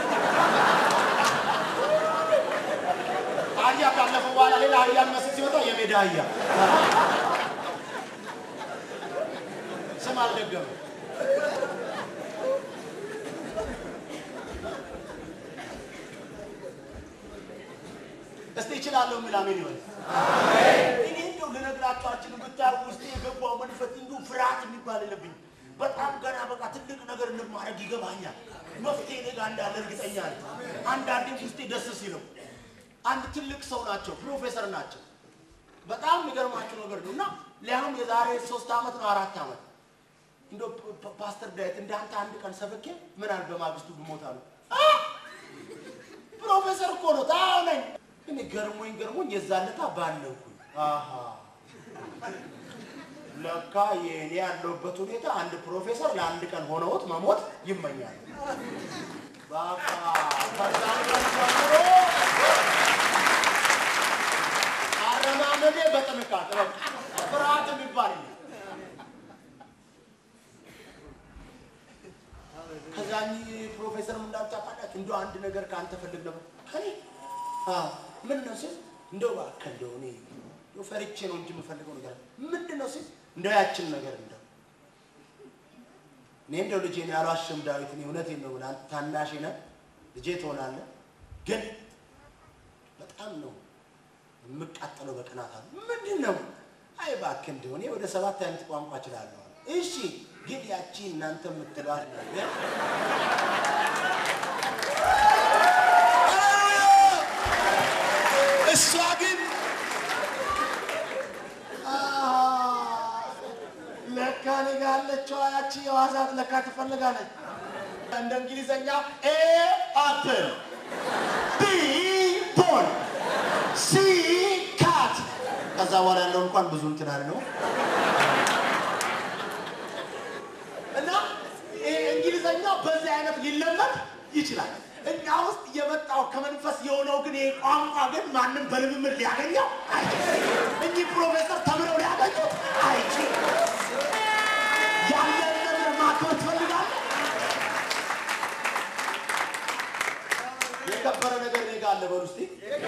አህያ ካለፈ በኋላ ሌላ አህያ መስል ሲመጣ የሜዳ አህያ ስም አልደገመም እስቲ ይችላልው ሚላሜን ይወል አሜን እንደው ለነግራችሁ አችንም ብታው ውስጥ የገባው መንፈስ እንደው ፍርሃት የሚባል የለብኝ በጣም ገና በቃ ትልቅ ነገር እንደማረግ ይገባኛል መፍትሄ ነገ እንዳለ እርግጠኛ ነኝ አንዳንዴ ውስጤ ደስ ሲለው አንድ ትልቅ ሰው ናቸው ፕሮፌሰር ናቸው በጣም የሚገርማችሁ ነገር ነውና ለአሁን የዛሬ 3 አመት ነው 4 አመት እንደው ፓስተር ዳዊት እንዳንተ አንድ ቀን ሰበከ ምን አለ በማግስቱ ብሞታሉ ፕሮፌሰር እኮ ነው ታውነኝ እኔ ገርሞኝ የዛለታ ባነኩ አሃ ለካ የኔ ያለውበት ሁኔታ አንድ ፕሮፌሰር ለአንድ ቀን ሆነውት መሞት ይመኛል ባባ አረማመዴ በጥንቃቄ ፍርሃት የሚባል ከዛኒ ፕሮፌሰር ምን እንዳልታፋላችሁ እንደው አንድ ነገር ካንተ ፈልግ ነበር ከኔ ምን ነው ሲል እንደው ባከንደው እኔ ፈርቼ ነው እንጂ የምፈልገው ነገር ምንድነው ሲል እንደው ያችን ነገር እንደው እኔ እንደው ልጄን ያሏሽም ዳዊት እኔ እውነቴን ነው ብላ ታናሽ ነህ ልጄ ትሆናለህ ግን በጣም ነው የምቃጠለው በቅናት አለ ምንድነው አይ ባክ እንደው እኔ ወደ 7 አይነት ቋንቋ እችላለሁ እሺ ግን ያቺ እናንተ የምትሏት ነገር እሷ ግን ለካ ለጋለችው ያቺ የዋዛት ለካ ትፈልጋለች እንደ እንግሊዘኛ ኤ አፕል ቢ ቦል ሲ ካት ከዛ በኋላ ያለው እንኳን ብዙ እንትን አለ ነው እና እንግሊዘኛ በዚህ አይነት ሊለመድ ይችላል እኛ ውስጥ የመጣው ከመንፈስ የሆነው ግን የቋንቋ ግን ማንንም በልምምድ ሊያገኘው አይችልም እንጂ ፕሮፌሰር ተምረው ሊያገኙት አይችልም ያለን ነገር ማክበር ትፈልጋለህ የከበረ ነገር እኔ ጋር አለ በሉ እስቲ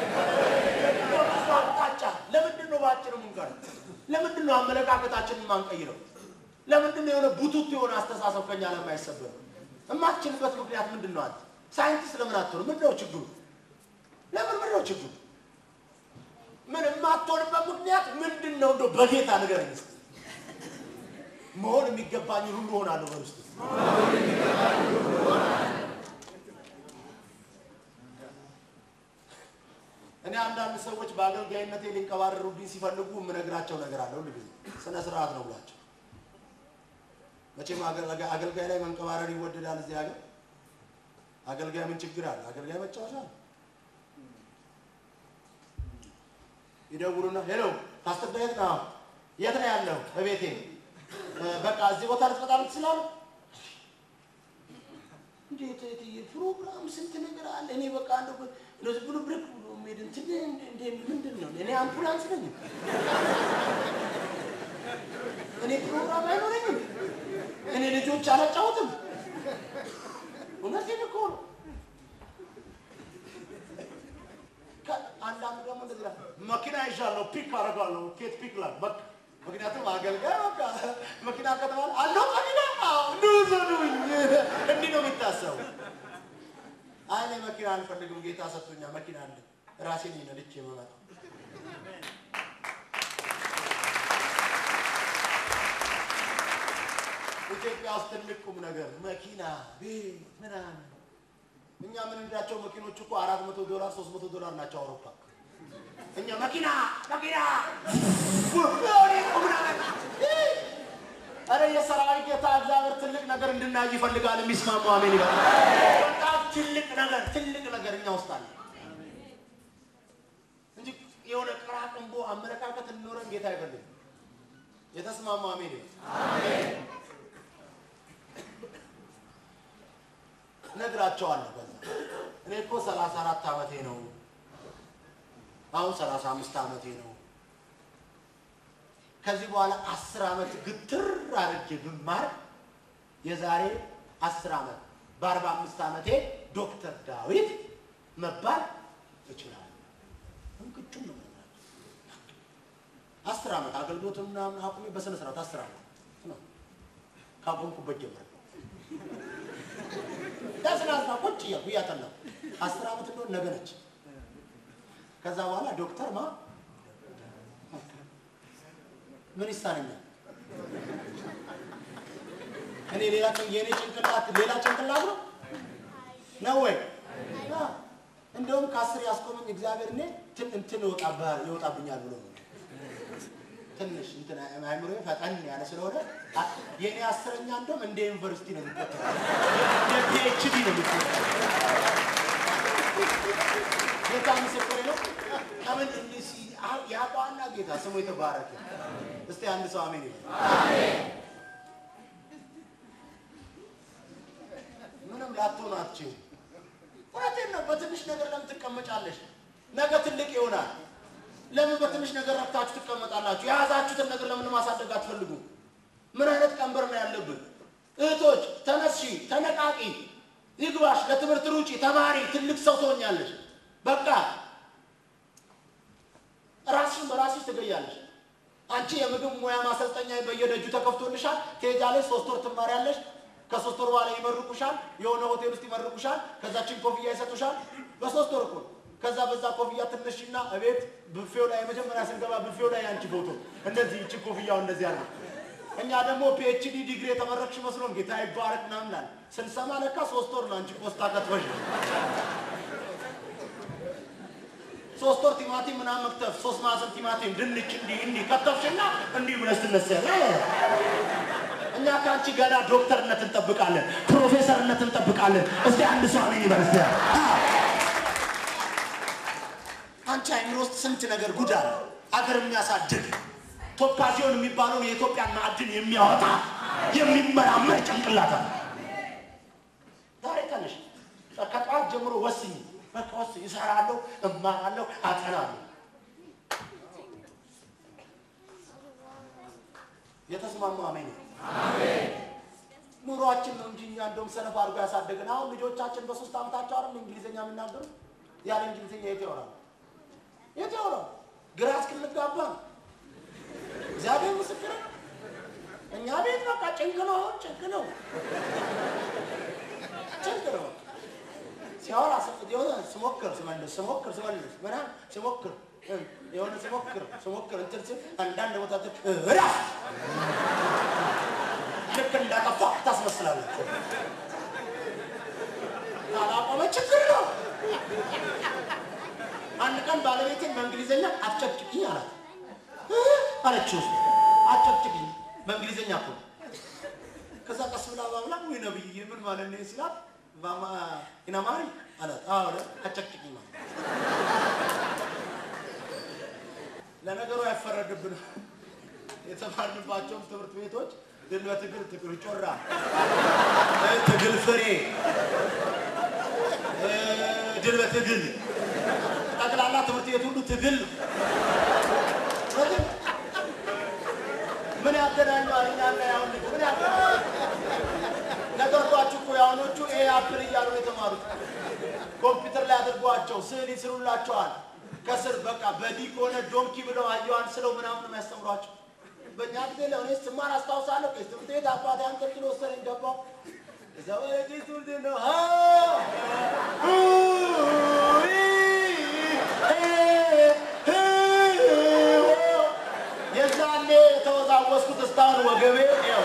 አቅጣጫ ለምንድን ነው ባጭሩ ምንቀር ለምንድን ነው አመለካከታችንን ማንቀይረው ለምንድን ነው የሆነ ቡቱት የሆነ አስተሳሰብ ከኛ ለማይሰበር እማትችልበት ምክንያት ምንድን ነው አንተ ሳይንቲስት ለምን አትሆንም ምንድነው ችግሩ ለምን ችግሩ ምን የማትሆንበት ምክንያት ምንድነው እንደው በጌታ ንገረኝ እስቲ መሆን የሚገባኝ ሁሉ ሆናለሁ በሉ እስቲ እኔ አንዳንድ ሰዎች በአገልጋይነቴ ሊንቀባረሩብኝ ሲፈልጉ የምነግራቸው ነገር አለ ሁሉ ጊዜ ስነ ስርዓት ነው ብላቸው መቼም አገልጋይ ላይ መንቀባረር ይወደዳል እዚህ ሀገር አገልጋይ ምን ችግር አለ አገልጋይ መጫወቻ ይደውሉና ሄሎ ፓስተር ዳዊት ነው የት ነው ያለው በቤቴ በቃ እዚህ ቦታ ልትመጣ ትችላለህ እንዴት ፕሮግራም ስንት ነገር አለ እኔ በቃ እንደዚህ ብሎ ብሬክ ብሎ ሜድ እንትን እንደ ምንድነው እኔ አምቡላንስ ነኝ እኔ ፕሮግራም አይኖርኝም እኔ ልጆች አላጫውትም እውነቴን እኮ ነው አንዳንድ ደግሞ እንደዚህ መኪና ይዣለሁ ፒክ አደርጋለሁ ኬት ፒክ ላይ በቃ ምክንያቱም አገልጋይ በቃ መኪና ከተባለ አለው መኪና ኑዙኝ እንዲህ ነው የሚታሰበው አይኔ መኪና አልፈልግም ጌታ ሰጥቶኛል መኪና አለ ራሴን ነድቼ መመጣ ኢትዮጵያ ውስጥ ትልቁም ነገር መኪና ቤት ምናምን እኛ ምን እንዳቸው መኪኖች እኮ $400 $300 ናቸው አውሮፓ እኛ መኪና እንድናይ ይፈልጋል የሚስማሙ አሜን ይበል በጣም ትልቅ ነገር እኛ ውስጥ አለ እንጂ የሆነ ቅራቅንቦ አመለካከት እንኖረን ጌታ ይፈልግ የተስማሙ አሜን አሜን ነግራቸዋለሁ በዛ እኔ እኮ 34 ዓመቴ ነው አሁን 35 ዓመቴ ነው ከዚህ በኋላ 10 ዓመት ግትር አድርጌ ብማር የዛሬ 10 ዓመት በ45 ዓመቴ ዶክተር ዳዊት መባል እችላለሁ እንቅጩ ነው 10 ዓመት አገልግሎትና አቁሜ በስነ ስርዓት 10 ዓመት ነው ካቆምኩበት ጀምሮ ዳስናስና ቁጭ ያያታለ 10 ዓመት ነው ነገ ነች ከዛ በኋላ ዶክተር ምን ይሳነኛል እኔ የኔ ጭንቅላት ነው ወይ እንደውም ከ10 ያስቆመኝ እግዚአብሔር እኔ እንትን ይወጣብኛል ብሎ ነው ትንሽ እንትን አይምሮዬ ፈጣን ያለ ስለሆነ የኔ 10ኛ እንደውም እንደ ዩኒቨርሲቲ ነው የሚቆጠረው የፒኤችዲ ነው የሚቆጠረው ጌታ ምስክሬ ነው ከምን እንሲ ያቋና ጌታ ስሙ የተባረከ እስቲ አንድ ሰው አሜን ይበል አሜን ምንም ላትሆናችሁ ወራቴን ነው በትንሽ ነገር ለምን ትቀመጫለሽ ነገ ትልቅ ይሆናል ለምን በትንሽ ነገር ረክታችሁ ትቀመጣላችሁ ያዛችሁትን ነገር ለምን ማሳደግ አትፈልጉ ምን አይነት ቀንበር ነው ያለብን እህቶች ተነሺ ተነቃቂ ይግባሽ ለትምህርት ሩጪ ተማሪ ትልቅ ሰው ትሆኛለሽ በቃ ራስሽን በራስሽ ትገያለሽ አንቺ የምግብ ሙያ ማሰልጠኛ በየደጁ ተከፍቶልሻል ትሄጃለሽ 3 ወር ትማሪያለሽ ከ3 ወር በኋላ ይመርቁሻል የሆነ ሆቴል ውስጥ ይመርቁሻል ከዛችን ኮፍያ ይሰጡሻል በ3 ወር እኮ ከዛ በዛ ኮፍያ ትነሽና እቤት ቡፌው ላይ መጀመሪያ ስንገባ ቡፌው ላይ አንቺ ፎቶ እንደዚህ እቺ ኮፍያው እንደዚህ አለ እኛ ደግሞ ፒኤችዲ ዲግሪ የተመረቅሽ መስሎን ጌታ ይባረክ ናምናል ስንሰማ ለካ 3 ወር ነው አንቺ ፖስታ ከተወሽ 3 ወር ቲማቲም ምናምን መክተፍ 3 ማዕዘን ቲማቲም ድንች እንዲህ ከተፍሽና እንዲህ ብለሽ ትነሳለሽ እኛ ካንቺ ገና ዶክተርነት እንጠብቃለን ፕሮፌሰርነት እንጠብቃለን እስቲ አንድ ሰው አሜን ይበርስ አንቺ አይምሮ ውስጥ ስንት ነገር ጉድ አለ አገር የሚያሳድግ ቶፓዚዮን የሚባለው የኢትዮጵያን ማዕድን የሚያወጣ የሚመራመር ጭንቅላት አለ ዛሬ ተነሽ ከጧት ጀምሮ ወስኝ በቃስ ይሰራለሁ እማራለሁ አጠናለሁ የተስማማ አሜን አሜን ኑሯችን ነው እንጂ እኛ እንደውም ሰነፍ አድርጎ ያሳደገን አሁን ልጆቻችን በ3 ዓመታቸው አይደል እንግሊዘኛ የሚናገሩ ያለ እንግሊዘኛ የት ያወራል ግራስ ክንጋባ እግዚአብሔር ምስክር እኛ ቤት በቃ ጭንቅ ነው ሲያወራ የሆነ ስሞክር ስመልስ ምናምን ስሞክር የሆነ ስሞክር እንትን ሲል አንዳንድ ቦታ እራፍ ልክ እንዳጠፋ ታስመስላለች ታላቆመ ችግር ነው አንድ ቀን ባለቤቴን በእንግሊዘኛ አትጨቅጭቅኝ አለችው አትጨቅጭቅኝ በእንግሊዘኛ እኮ ከዛ ቀስ ብላ ባብላ ወይ ነብይ ምን ማለት ነው ሲላት ባማ ኢናማሪ አላት አዎ አትጨቅጭቅኝ ለነገሩ አይፈረድብን የተማርንባቸው ትምህርት ቤቶች ድል በትግል ጮራ ትግል ፍሬ ድል በትግል ጠቅላላ ትምህርት ቤት ሁሉ ትግል ምን ያገናኛል እኛና ያውን ምን ያገናኛል ነገርኳችሁ እኮ ያውኖቹ አፕል እያሉ የተማሩት ኮምፒውተር ላይ አድርጓቸው ስዕል ይስሩላቸዋል ከስር በቃ በዲክ ሆነ ዶንኪ ብለው አየዋን ስለው ምናምን ነው የሚያስተምሯቸው በእኛ ጊዜ ለእኔስ ትማር አስታውሳለሁ ትምህርት ቤት አባቴ አንቀጥሎ ወሰደኝ ገባሁ እዛው እዚህ ነው የዛኔ ተወዛወስኩት እስካሁን ወገቤ ነው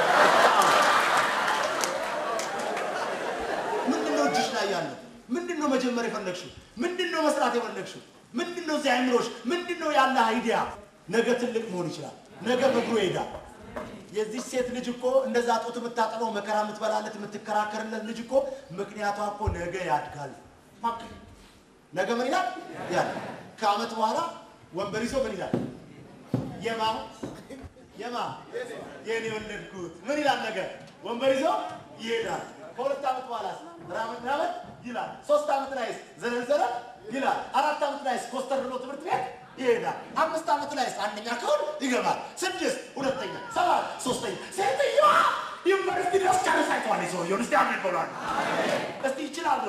ምንድነው እጅሽ ላይ ያለው ምንድነው መጀመር የፈለግሽው ምንድነው መስራት የፈለግሽው ምንድነው ዘይምሮሽ ምንድነው ያለ አይዲያ ነገ ትልቅ መሆን ይችላል ነገ በግሮ ይሄዳል የዚህ ሴት ልጅ እኮ እንደዛ ጡት የምታጠበው መከራ የምትበላለት የምትከራከርለት ልጅ እኮ ምክንያቷ እኮ ነገ ያድጋል። ነገ ምን ይላል? ከዓመት በኋላ ወንበር ይዞ ምን ይላል? የማ የኔ ወለድኩት ምን ይላል? ነገ ወንበር ይዞ ይሄዳል። ከሁለት ዓመት በኋላ ራመት ይላል። 3 ዓመት ላይስ ዘረዘረ ይላል። 4 ዓመት ላይስ ኮስተር ብሎ ትምህርት ቤት ይሄዳል። 5 ዓመት ላይስ አንደኛ ክፍል ይገባል። 6 ሁለተኛ፣ 7 ሶስተኛ። ሴትዮዋ ዩኒቨርሲቲ ድረስ ጨርሳይቷል። ሰውየው እስቲ አሜን ብሏል። እስቲ ይችላል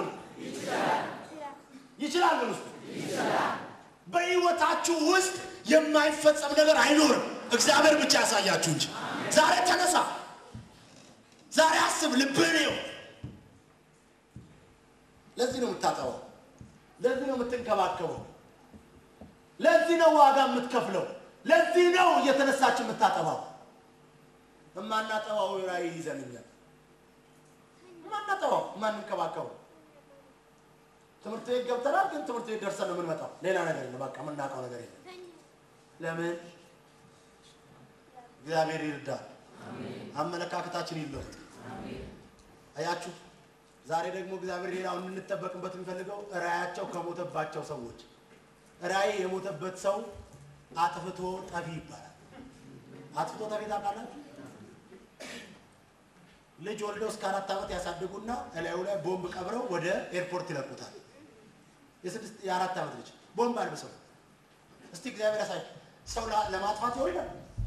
በህይወታችሁ ውስጥ የማይፈጸም ነገር አይኖርም። እግዚአብሔር ብቻ ያሳያችሁ እንጂ። ዛሬ ተነሳ፣ ዛሬ አስብ፣ ልብህን ይው። ለዚህ ነው የምታጠበው፣ ለዚህ ነው የምትንከባከበው፣ ለዚህ ነው ዋጋ የምትከፍለው፣ ለዚህ ነው እየተነሳች የምታጠባው። እማናጠባው ራእይ ይዘንኛል። እማናጠባው እማንከባከበው ትምህርት ቤት ገብተናል፣ ግን ትምህርት ቤት ደርሰን ነው የምንመጣው። ሌላ ነገር የለም። በቃ የምናውቀው ነገር የለም። ለምን? እግዚአብሔር ይርዳል። አመለካከታችን ይለወጥ። አያችሁ፣ ዛሬ ደግሞ እግዚአብሔር ሌላው እንድንጠበቅበት የሚፈልገው ራእያቸው ከሞተባቸው ሰዎች። ራእይ የሞተበት ሰው አጥፍቶ ጠፊ ይባላል። አጥፍቶ ጠፊ ታውቃላችሁ? ልጅ ወልደው እስከ 4 ዓመት ያሳድጉና እላዩ ላይ ቦምብ ቀብረው ወደ ኤርፖርት ይለቁታል። የ4 ዓመት ልጅ ቦምብ አልብሰው። እስቲ እግዚአብሔር ያሳይ። ሰው ለማጥፋት ይወልዳል።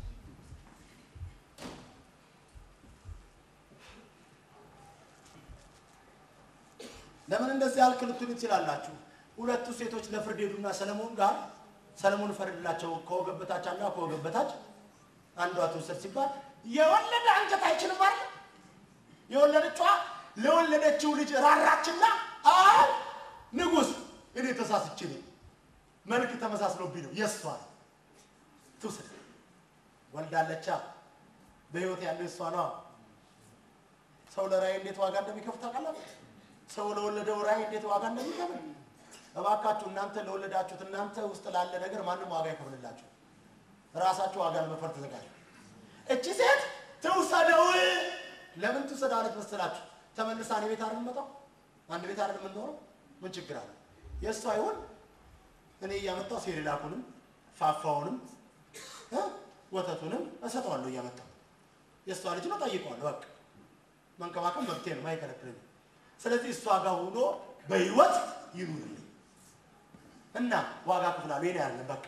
ለምን እንደዚህ ያልክ ልትሉ ትችላላችሁ። ሁለቱ ሴቶች ለፍርድ ሄዱና ሰለሞን ፈረደላቸው። ከወገበታች አላ ከወገበታች አንዷ ተወሰድ ሲባል የወለደ አንጀት አይችልም አይደል? የወለደችዋ ለወለደችው ልጅ ራራችና ንጉስ እኔ ተሳስቼ ነው መልክ ተመሳስሎብኝ ነው የሷ ተወሰድ ወልዳለቻ። በህይወት ያለው እሷ ነው። ሰው ለራእይ እንዴት ዋጋ እንደሚከፍል ታውቃላችሁ? ሰው ለወለደው ራእይ እንዴት ዋጋ እንደሚከፍል እባካችሁ እናንተ ለወለዳችሁት እናንተ ውስጥ ላለ ነገር ማንም ዋጋ ይከፍልላችሁ። ራሳችሁ ዋጋ ለመክፈል ተዘጋጁ። እቺ ሴት ትውሰደው። ለምን ትውሰዳለች መሰላችሁ? ተመልሳ እኔ ቤት አይደል መጣው? አንድ ቤት አይደል የምንኖረው? ምን ችግር አለ? የሷ ይሁን እኔ እያመጣው ሴሪላኩንም ፋፋውንም ወተቱንም እሰጠዋለሁ እያመጣው። የሷ ልጅ ነው፣ ጠይቀዋለሁ። በቃ መንከባከብ መብቴ ነው፣ ማይከለክለኝ። ስለዚህ እሷ ጋር ሆኖ በህይወት ይኑርልኝ እና ዋጋ ከፍላለሁ። የኔ ያለ በቃ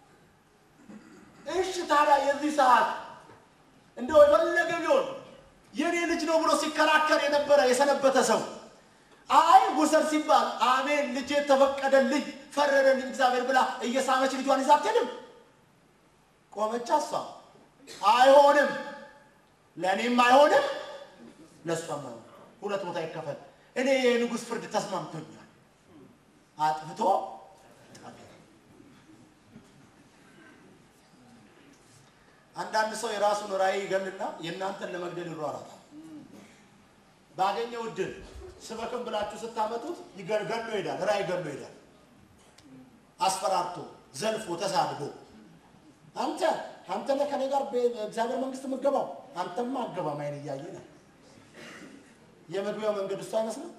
እሺ። ታዲያ የዚህ ሰዓት እንደው የፈለገ ቢሆን የኔ ልጅ ነው ብሎ ሲከራከር የነበረ የሰነበተ ሰው አይ ውሰድ ሲባል አሜን ልጄ ተፈቀደልኝ ፈረደልኝ እግዚአብሔር ብላ እየሳመች ልጇን ይዛ አትሄድም? ቆመቻ። እሷ አይሆንም፣ ለኔም አይሆንም፣ ለሷም አይሆንም። ሁለት ቦታ ይከፈል። እኔ የንጉስ ፍርድ ተስማምቶኛል። አጥፍቶ አንዳንድ ሰው የራሱን ራእይ ይገልና የእናንተን ለመግደል ይሯሯጣል። ባገኘው እድል ስበክም ብላችሁ ስታመጡት ገሎ ይሄዳል። ራእይ ገሎ ይሄዳል። አስፈራርቶ ዘልፎ ተሳድቦ አንተ ለከኔ ጋር በእግዚአብሔር መንግስት የምትገባው አንተማ አትገባም። አይን እያየ ነው። የመግቢያው መንገድ እሱ አይመስልም?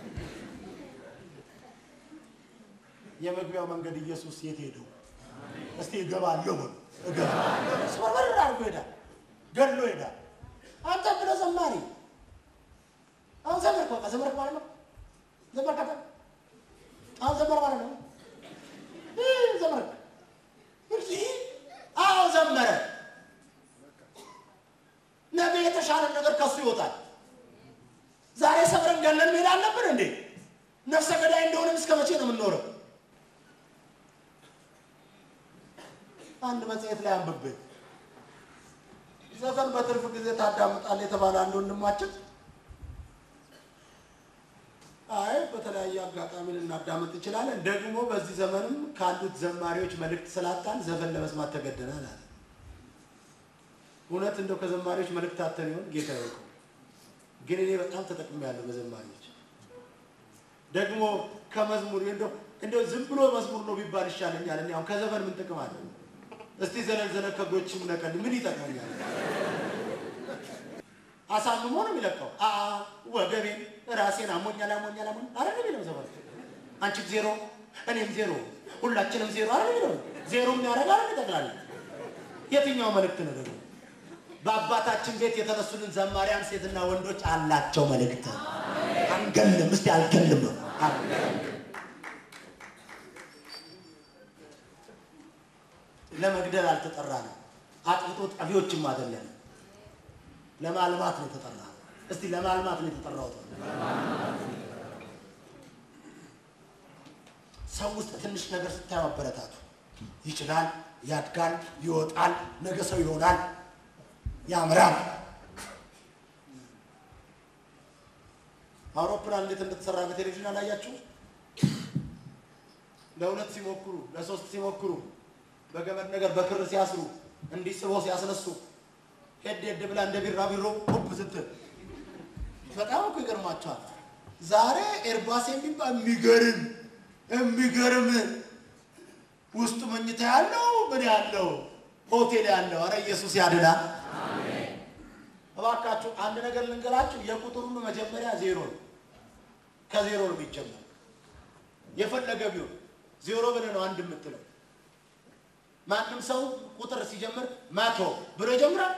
የመግቢያው መንገድ ኢየሱስ የት ሄደው? እስቲ እገባለሁ እገባለሁ ስወርወር አድርጎ ይሄዳል። ገሎ ይሄዳል። አንተ ብለህ ዘማሪ አሁን ዘመርክ ማለት ነው። ዘመርክ አሁን ዘመር ማለት ነው። ዘመርክ እንጂ አሁን ዘመረ። ነገ የተሻለ ነገር ከሱ ይወጣል። ዛሬ ሰብረን ገለን መሄድ አለብን እንዴ? ነፍሰ ገዳይ እንደሆነ እስከ መቼ ነው የምንኖረው? አንድ መጽሔት ላይ አንብቤ ዘፈን በትርፍ ጊዜ ታዳምጣለህ የተባለ አንድ ወንድማችን አይ በተለያየ አጋጣሚ ልናዳምጥ እንችላለን፣ ደግሞ በዚህ ዘመንም ካሉት ዘማሪዎች መልእክት ስላጣን ዘፈን ለመስማት ተገደናል አለ። እውነት እንደው ከዘማሪዎች መልእክት አተን ይሆን ጌታ ያውቀው። ግን እኔ በጣም ተጠቅሜያለሁ በዘማሪዎች። ደግሞ ከመዝሙር እንደው ዝም ብሎ መዝሙር ነው ቢባል ይሻለኛል። እኔ አሁን ከዘፈን ምን ጥቅም አለ? እስቲ ዘለል ከጎችም ነቀል ምን ይጠቅመኛል? አሳምሞ ነው የሚለቀው። ወገቤን ራሴን አሞኛል አረ ነው ዘባል አንቺ ዜሮ እኔም ዜሮ ሁላችንም ዜሮ አረ ነው ዜሮ የሚያረጋል ተጠቅላላ የትኛው መልእክት ነው ደግሞ? በአባታችን ቤት የተነሱልን ዘማሪያን ሴትና ወንዶች አላቸው መልእክት። አንገልም እስቲ አልገልም ለመግደል አልተጠራንም። አጥፍቶ ጠፊዎችም አይደለም። ለማልማት ነው የተጠራነው። እስቲ ለማልማት ነው የተጠራሁት። ሰው ውስጥ ትንሽ ነገር ስታዩ አበረታቱ። ይችላል፣ ያድጋል፣ ይወጣል፣ ነገ ሰው ይሆናል፣ ያምራል። አውሮፕላን እንዴት እንደተሰራ በቴሌቪዥን አላያችሁ? ለሁለት ሲሞክሩ ለሶስት ሲሞክሩ በገመድ ነገር በክር ሲያስሩ እንዲስቦ ሲያስነሱ ሄድ ብላ እንደ ቢራቢሮ ቁብ ስትል በጣም እኮ ይገርማቸዋል። ዛሬ ኤርባስ የሚባል የሚገርም ውስጡ መኝታ ያለው ምን ያለው ሆቴል ያለው አረ ኢየሱስ ያድናል። አሜን። እባካችሁ አንድ ነገር ልንገራችሁ። የቁጥር ሁሉ መጀመሪያ ዜሮ ነው። ከዜሮ ነው የሚጀምረው። የፈለገ ቢሆን ዜሮ ብለህ ነው አንድ የምትለው። ማንም ሰው ቁጥር ሲጀምር መቶ ብሎ ይጀምራል።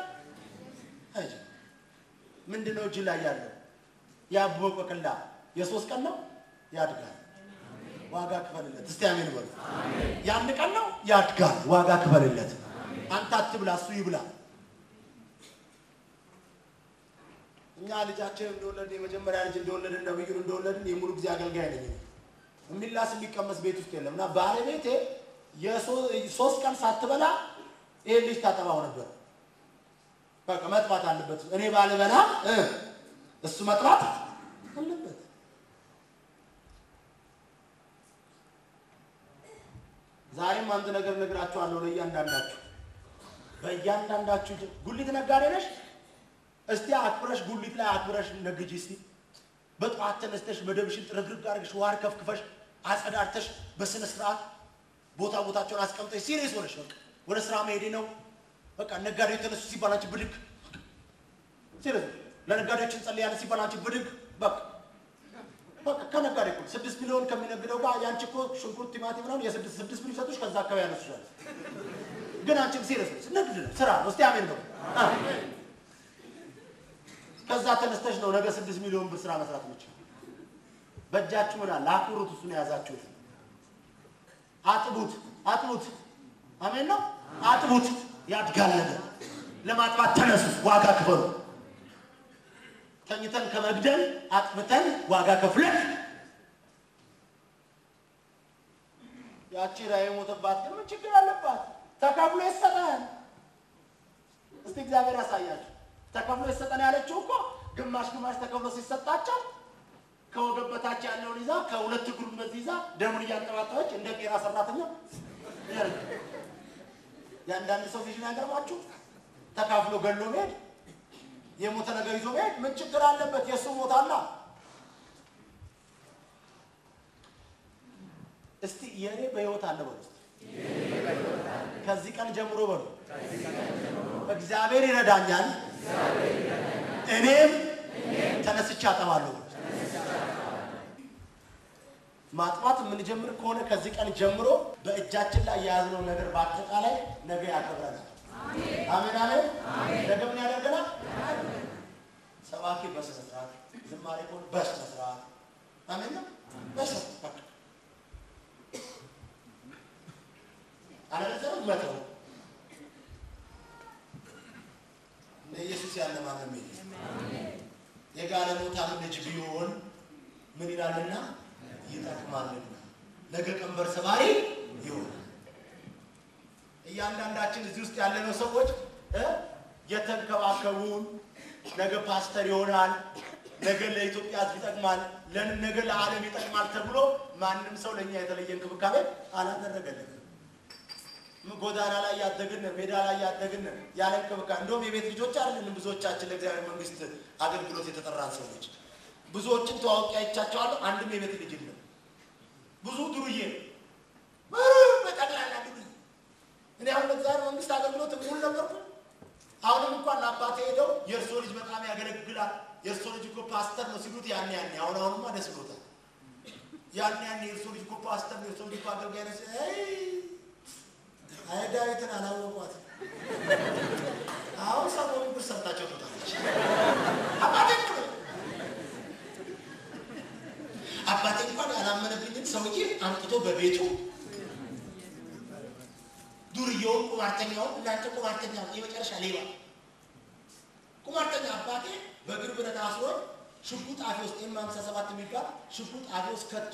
ምንድነው እጅ ላይ ያለው? ያቦቀቅላ የሶስት ቀን ነው ያድጋል። ዋጋ ክፈልለት። እስቲ አሜን በሉ። ያን ቀን ነው ያድጋል። ዋጋ ክፈልለት። አንተ አትብላ እሱ ይብላ። እኛ ልጃችን እንደወለድን የመጀመሪያ ልጅ እንደወለድን ነብዩን እንደወለድን የሙሉ ጊዜ አገልጋይ ነኝ። የሚላስ የሚቀመስ ቤት ውስጥ የለም እና ባለቤቴ የሶስት ቀን ሳትበላ ይሄ ልጅ ታጠባው ነበር። በቃ መጥባት አለበት። እኔ ባልበላ እሱ መጥባት አለበት። ዛሬም አንድ ነገር ነግራችኋለሁ ለእያንዳንዳችሁ። በእያንዳንዳችሁ ጉሊት ነጋዴ ነሽ? እስቲ አክብረሽ ጉሊት ላይ አክብረሽ ነግጂ። እስቲ በጧት ተነስተሽ መደብሽን ጥርግርግ አድርገሽ ዋር ከፍክፈሽ አጸዳርተሽ በስነ ስርዓት ቦታቸውን አስቀምጠሽ ሲሪየስ ሆነሽ በቃ ወደ ስራ መሄድ ነው። በቃ ነጋዴው ተነሱ ሲባል አንቺ ብድግ ሲሪየስ ለነጋዴዎች እንጸልያለን ሲባል አንቺ ብድግ በቃ ከነጋዴ እኮ 6 ሚሊዮን ከሚነግደው ጋር ያንቺ እኮ ሽንኩርት ቲማቲም ነው የ6 ሚሊዮን ሰጥቶሽ ከዛ አካባቢ ያነሱሻል። ግን አንቺም ሲሪየስ ንግድ ነው ስራ ነው። እስቲ አሜን ነው። ከዛ ተነስተሽ ነው ነገ 6 ሚሊዮን ብር ስራ መስራት ነው። በእጃችሁ ምን አለ? አክብሩት። እሱን ያዛችሁት አጥቡት። አሜን ነው። አጥቡት። ያድጋል። ነገር ለማጥባት ተነሱ። ዋጋ ክፈሉ። ተኝተን ከመግደል አጥብተን ዋጋ ከፍለን ያቺ ራይ ሞተባት ግን ምን ችግር አለባት? ተከፍሎ ይሰጣል። እስቲ እግዚአብሔር ያሳያችሁ። ተከፍሎ ይሰጣል ያለችው እኮ ግማሽ ተከፍሎ ሲሰጣቸው ከወገብ በታች ያለውን ይዛ ከሁለት እግሩን በዚህ ይዛ ደሙን እያንጠባጠበች እንደ ቄራ ሰራተኛ ያንዳንድ ሰው ቪዥን ያገርማችሁ። ተካፍሎ ገሎ መሄድ የሞተ ነገር ይዞ መሄድ ምን ችግር አለበት? የሱ ሞት አላ። እስቲ የኔ በህይወት አለ በሉ። ከዚህ ቀን ጀምሮ በሉ እግዚአብሔር ይረዳኛል፣ እኔም ተነስቼ አጠባለሁ። ማጥባት የምንጀምር ከሆነ ከዚህ ቀን ጀምሮ በእጃችን ላይ የያዝነው ነገር በአጠቃላይ ነገ ያከብረናል። አሜን አሜን። ነገ ምን ያደርገናል? ሰባኪ በስነ ስርዓት፣ ዝማሬ ከሆነ በስነ ስርዓት። አሜን ነው። በስነ ስርዓት አለበለዚያ መተው። ኢየሱስ ያለ ማንም የለም። የጋለሞታም ልጅ ቢሆን ምን ይላልና ይጠቅማልና ነገ ቀንበር ሰባሪ ይሆናል። እያንዳንዳችን እዚህ ውስጥ ያለነው ሰዎች የተንከባከቡን ነገ ፓስተር ይሆናል፣ ነገ ለኢትዮጵያ ይጠቅማል፣ ነገ ለዓለም ይጠቅማል ተብሎ ማንም ሰው ለኛ የተለየ እንክብካቤ አላደረገልንም። ጎዳና ላይ ያደግን፣ ሜዳ ላይ ያደግን ያለ እንክብካቤ እንደውም የቤት ልጆች አይደለም ብዙዎቻችን ለእግዚአብሔር መንግስት አገልግሎት የተጠራን ሰዎች። ብዙዎችን ተዋውቂ አይቻቸዋለሁ። አንድም የቤት ልጅ የለም። ብዙ ዱርዬ በጠቅላላ ዱርዬ። እኔ አሁን ለእግዚአብሔር መንግስት አገልግሎት ሙሉ ነበርኩ። አሁንም እንኳን ለአባቴ ሄደው የእርሶ ልጅ በጣም ያገለግላል የእርሶ ልጅ እኮ ፓስተር ነው ሲሉት ያኔ አሁንማ ደስ ብሎታል ያኔ የእርሶ ልጅ እኮ ፓስተር ነው የእርሶ ልጅ እኮ አገልጋይ ነው አይ ዳዊትን አላወቋት አሁን ሰሞኑን ብር ሰጣቸው ተጣለች አባቴ እንኳን ያላመነብኝን ሰውዬ አምጥቶ በቤቱ ዱርዬውን ቁማርተኛውን እናንተ ቁማርተኛው የመጨረሻ ሌባ ቁማርተኛ አባቴ በእግር ብረት አስሮ ሽጉጥ አፌ ውስጥ M57 የሚባል ሽጉጥ አፌ ውስጥ ከቶ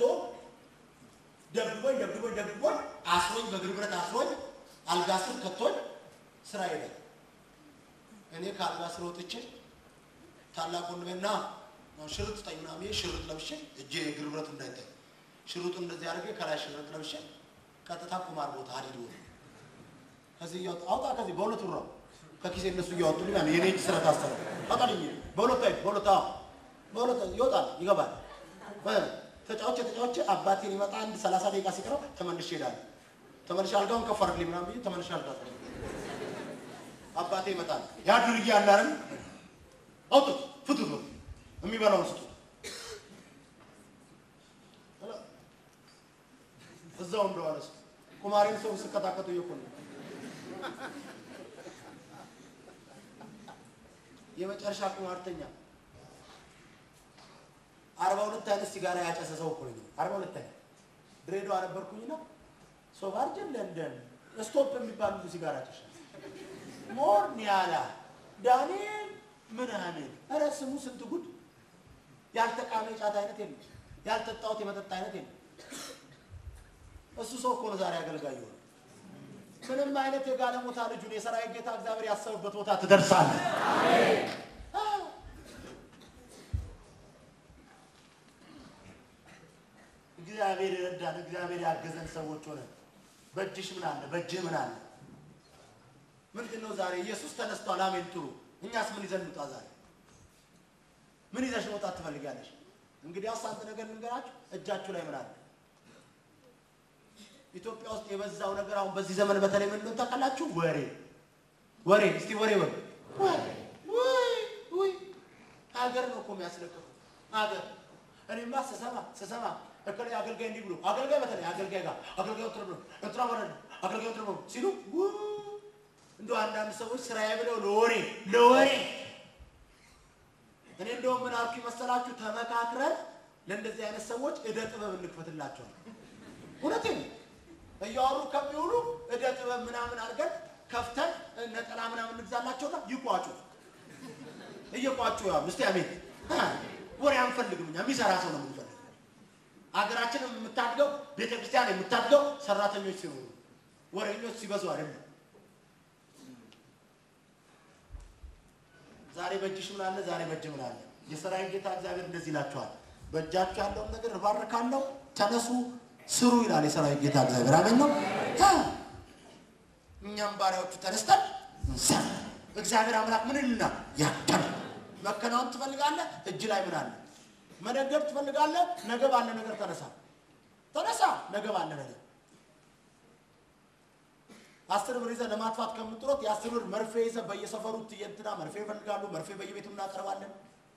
ደብድቦኝ አስሮኝ በእግር ብረት አስሮኝ አልጋ ስር ከቶኝ ስራ ሄደ እኔ ከአልጋ ስር ወጥቼ ታላቁን እና ሽርጥ ጠይናም ሽርጥ ለብሼ እጄ እግር ብረቱ እንዳይታይ ሽርጡን እንደዚህ አድርጌ ከላይ ሽርጥ ለብሼ ቀጥታ ቁማር ቦታ ሀዲድ ወጣ ከዚህ አውጣ ከዚህ በሁለት ብር ከኪሴ እነሱ ያወጡልኝ ማለት የኔ እጅ ስራ ታሰረ አጣልኝ በሁለት ይወጣል ይገባል ተጫውቼ አባቴን ይመጣ አንድ 30 ደቂቃ ሲቀረው ተመልሼ እሄዳለሁ ተመልሼ አልጋውን ከፍ አድርግልኝ ምናምን ብዬ ተመልሼ አልጋው አባቴ ይመጣል ያ ዱርዬ አለ አይደል አውጡት ፍቱት የሚበላው ስጡ እዛው እንደዋለስ ቁማሬን ሰው ስከታከቱ ይቆም የመጨረሻ ቁማርተኛ 42 አይነት ሲጋራ ያጨሰ ሰው እኮ ነው 42 አይነት ድሬዳዋ ነበርኩኝና ሶፋርጀን ለንደን ስቶፕ የሚባሉ ሲጋራ ያጨሰ ሞርኒያላ ዳንኤል ምናምን ኧረ ስሙ ስንት ጉድ ያልተቃመ ጫት አይነት የለም ያልተጣውት የመጠጥ አይነት የለም እሱ ሰው እኮ ነው ዛሬ አገልጋዩ ምንም አይነት የጋለሞታ ልጁን የሰራዊት ጌታ እግዚአብሔር ያሰበበት ቦታ ትደርሳለህ አሜን እግዚአብሔር ይረዳን እግዚአብሔር ያገዘን ሰዎች ሆነ በእጅሽ ምን አለ በእጅህ ምን አለ ምንድነው ዛሬ ኢየሱስ ተነስቷል አሜን ጥሩ እኛስ ምን ይዘን እንውጣ ዛሬ ምን ይዘሽ መውጣት ትፈልጋለሽ እንግዲህ አሳንተ ነገር ልንገራችሁ እጃችሁ ላይ ምን አለ ኢትዮጵያ ውስጥ የበዛው ነገር አሁን በዚህ ዘመን በተለይ ምን ነው ታውቃላችሁ ወሬ እስቲ ወሬ ወይ ሀገር ነው እኮ የሚያስለቅቀው ሀገር እኔማ ስሰማ እከሌ አገልጋይ እንዲህ ብሎ አገልጋይ በተለይ አገልጋይ ጋር አገልጋዩ ትርብ እንትና ወረደ አገልጋዩ ትርብ ሲሉ እንደው አንዳንድ ሰዎች ስራዬ ብለው ለወሬ እኔ እንደው ምን አልኩ መሰላችሁ ተመካክረን ለእንደዚህ አይነት ሰዎች እደ ጥበብ እንክፈትላቸው እውነቴን እያወሩ ከሚውሉ እደ ጥበብ ምናምን አድርገን ከፍተን ነጠላ ምናምን እንግዛላቸውና ይቋጩ እየቋጩ ያው እስቲ አሜን ወሬ አንፈልግም እኛ የሚሰራ ሰው ነው የምንፈልገው አገራችንን የምታድገው ቤተክርስቲያን የምታድገው ሰራተኞች ሲሆኑ ወሬኞች ሲበዙ አይደለም ዛሬ በእጅሽ ምን አለ ዛሬ በእጅ ምን አለ የሰራዊት ጌታ እግዚአብሔር እንደዚህ ይላችኋል በእጃችሁ ያለውን ነገር እባርካለሁ ተነሱ ስሩ ይላል የሰራዊት ጌታ እግዚአብሔር አሜን ነው እኛም ባሪያዎቹ ተነስተን እግዚአብሔር አምላክ ምን ይልና ያከለ መከናወን ትፈልጋለህ እጅ ላይ ምን አለ መደገፍ ትፈልጋለህ ነገ ባለ ነገር ተነሳ ነገ ባለ ነገር 10 ብር ይዘህ ለማጥፋት ከምትሮጥ የ10 ብር መርፌ ይዘህ በየሰፈሩ ትየንትና መርፌ ይፈልጋሉ መርፌ በየቤቱ እናቀርባለን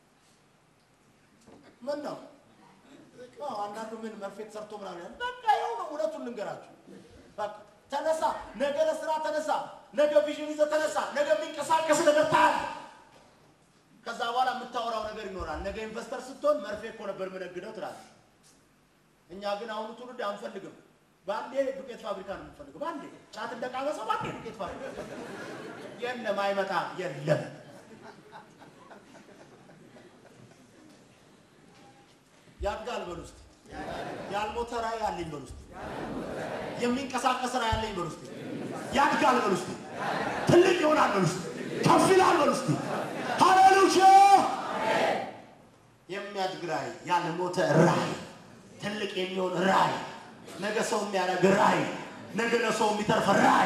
ምን ነው አንዳንዱ ምን መርፌ ተሰርቶ ምናምን በቃ ያው ነው ሁለቱን ልንገራችሁ በቃ ተነሳ ነገ ለስራ ተነሳ ነገ ቪዥን ይዘህ ተነሳ ነገ የሚንቀሳቀስ ነገር ታል ከዛ በኋላ የምታወራው ነገር ይኖራል ነገ ኢንቨስተር ስትሆን መርፌ እኮ ነበር የምነግደው ትላለህ እኛ ግን አሁን ትውልድ አንፈልግም ባንዴ ዱቄት ፋብሪካ ነው የምንፈልገው ባንዴ ጫት እንደቃመሰው ባንዴ ዱቄት ፋብሪካ የለም አይመጣ የለም ያጋል በሉስት ያልሞተ ራይ ያለኝ በሉስት የሚንቀሳቀስ ራይ ያለኝ በሉስት ያጋል በሉስት ትልቅ ይሆናል በሉስት ከፍ ይላል በሉስት ሃሌሉያ የሚያድግ ራይ ያልሞተ ራይ ትልቅ የሚሆን ራይ ነገ ሰው የሚያደርግ ራይ ነገ ለሰው የሚተርፍ ራይ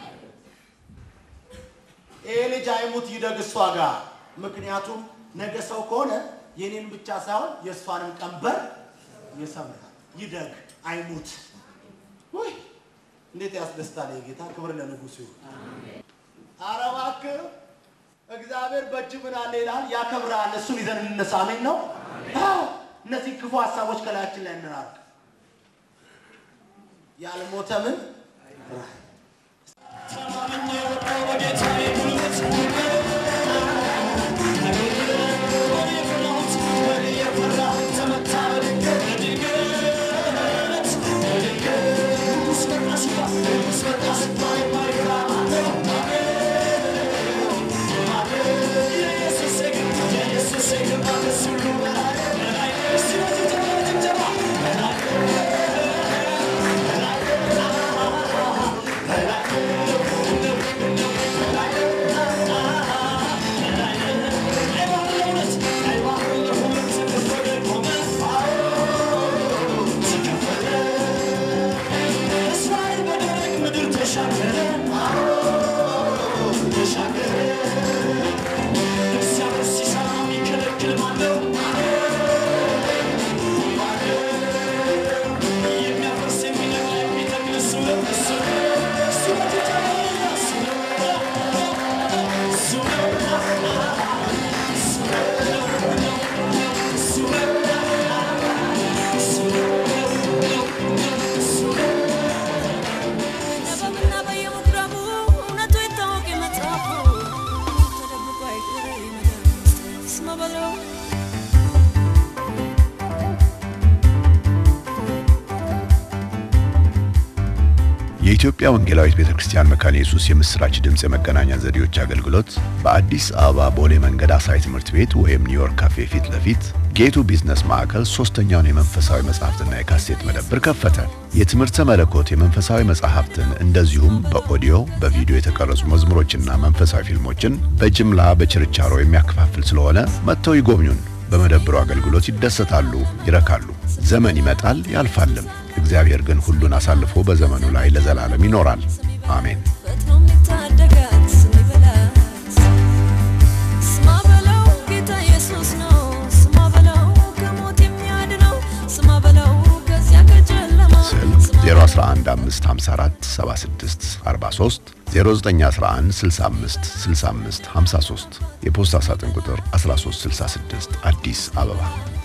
ልጅ አይሙት ይደግ እሷ ጋር ምክንያቱም ነገ ሰው ከሆነ የኔን ብቻ ሳይሆን የሷንም ቀንበር ይሰብራል ይደግ አይሙት ወይ እንዴት ያስደስታል የጌታ ክብር ለንጉሱ አሜን አረባክ እግዚአብሔር በእጅ ምን አለ ይላል ያከብራል እሱን ይዘን እንነሳ አሜን ነው እነዚህ ክፉ ሐሳቦች ከላያችን ላይ እንራቅ ያልሞተ ምን ተማምኜ ወጣው በጌታዬ ጉልበት የኢትዮጵያ ወንጌላዊት ቤተክርስቲያን መካነ ኢየሱስ የምስራች ድምጽ የመገናኛ ዘዴዎች አገልግሎት በአዲስ አበባ ቦሌ መንገድ አሳይ ትምህርት ቤት ወይም ኒውዮርክ ካፌ ፊት ለፊት ጌቱ ቢዝነስ ማዕከል ሶስተኛውን የመንፈሳዊ መጻሕፍትና የካሴት መደብር ከፈተ። የትምህርተ መለኮት የመንፈሳዊ መጻሕፍትን እንደዚሁም በኦዲዮ በቪዲዮ የተቀረጹ መዝሙሮችና መንፈሳዊ ፊልሞችን በጅምላ በችርቻሮ የሚያከፋፍል ስለሆነ መጥተው ይጎብኙን። በመደብሩ አገልግሎት ይደሰታሉ፣ ይረካሉ። ዘመን ይመጣል ያልፋልም፣ እግዚአብሔር ግን ሁሉን አሳልፎ በዘመኑ ላይ ለዘላለም ይኖራል። አሜን። ስልክ 01155474643 0911656553 የፖስታ ሳጥን ቁጥር 1366 አዲስ አበባ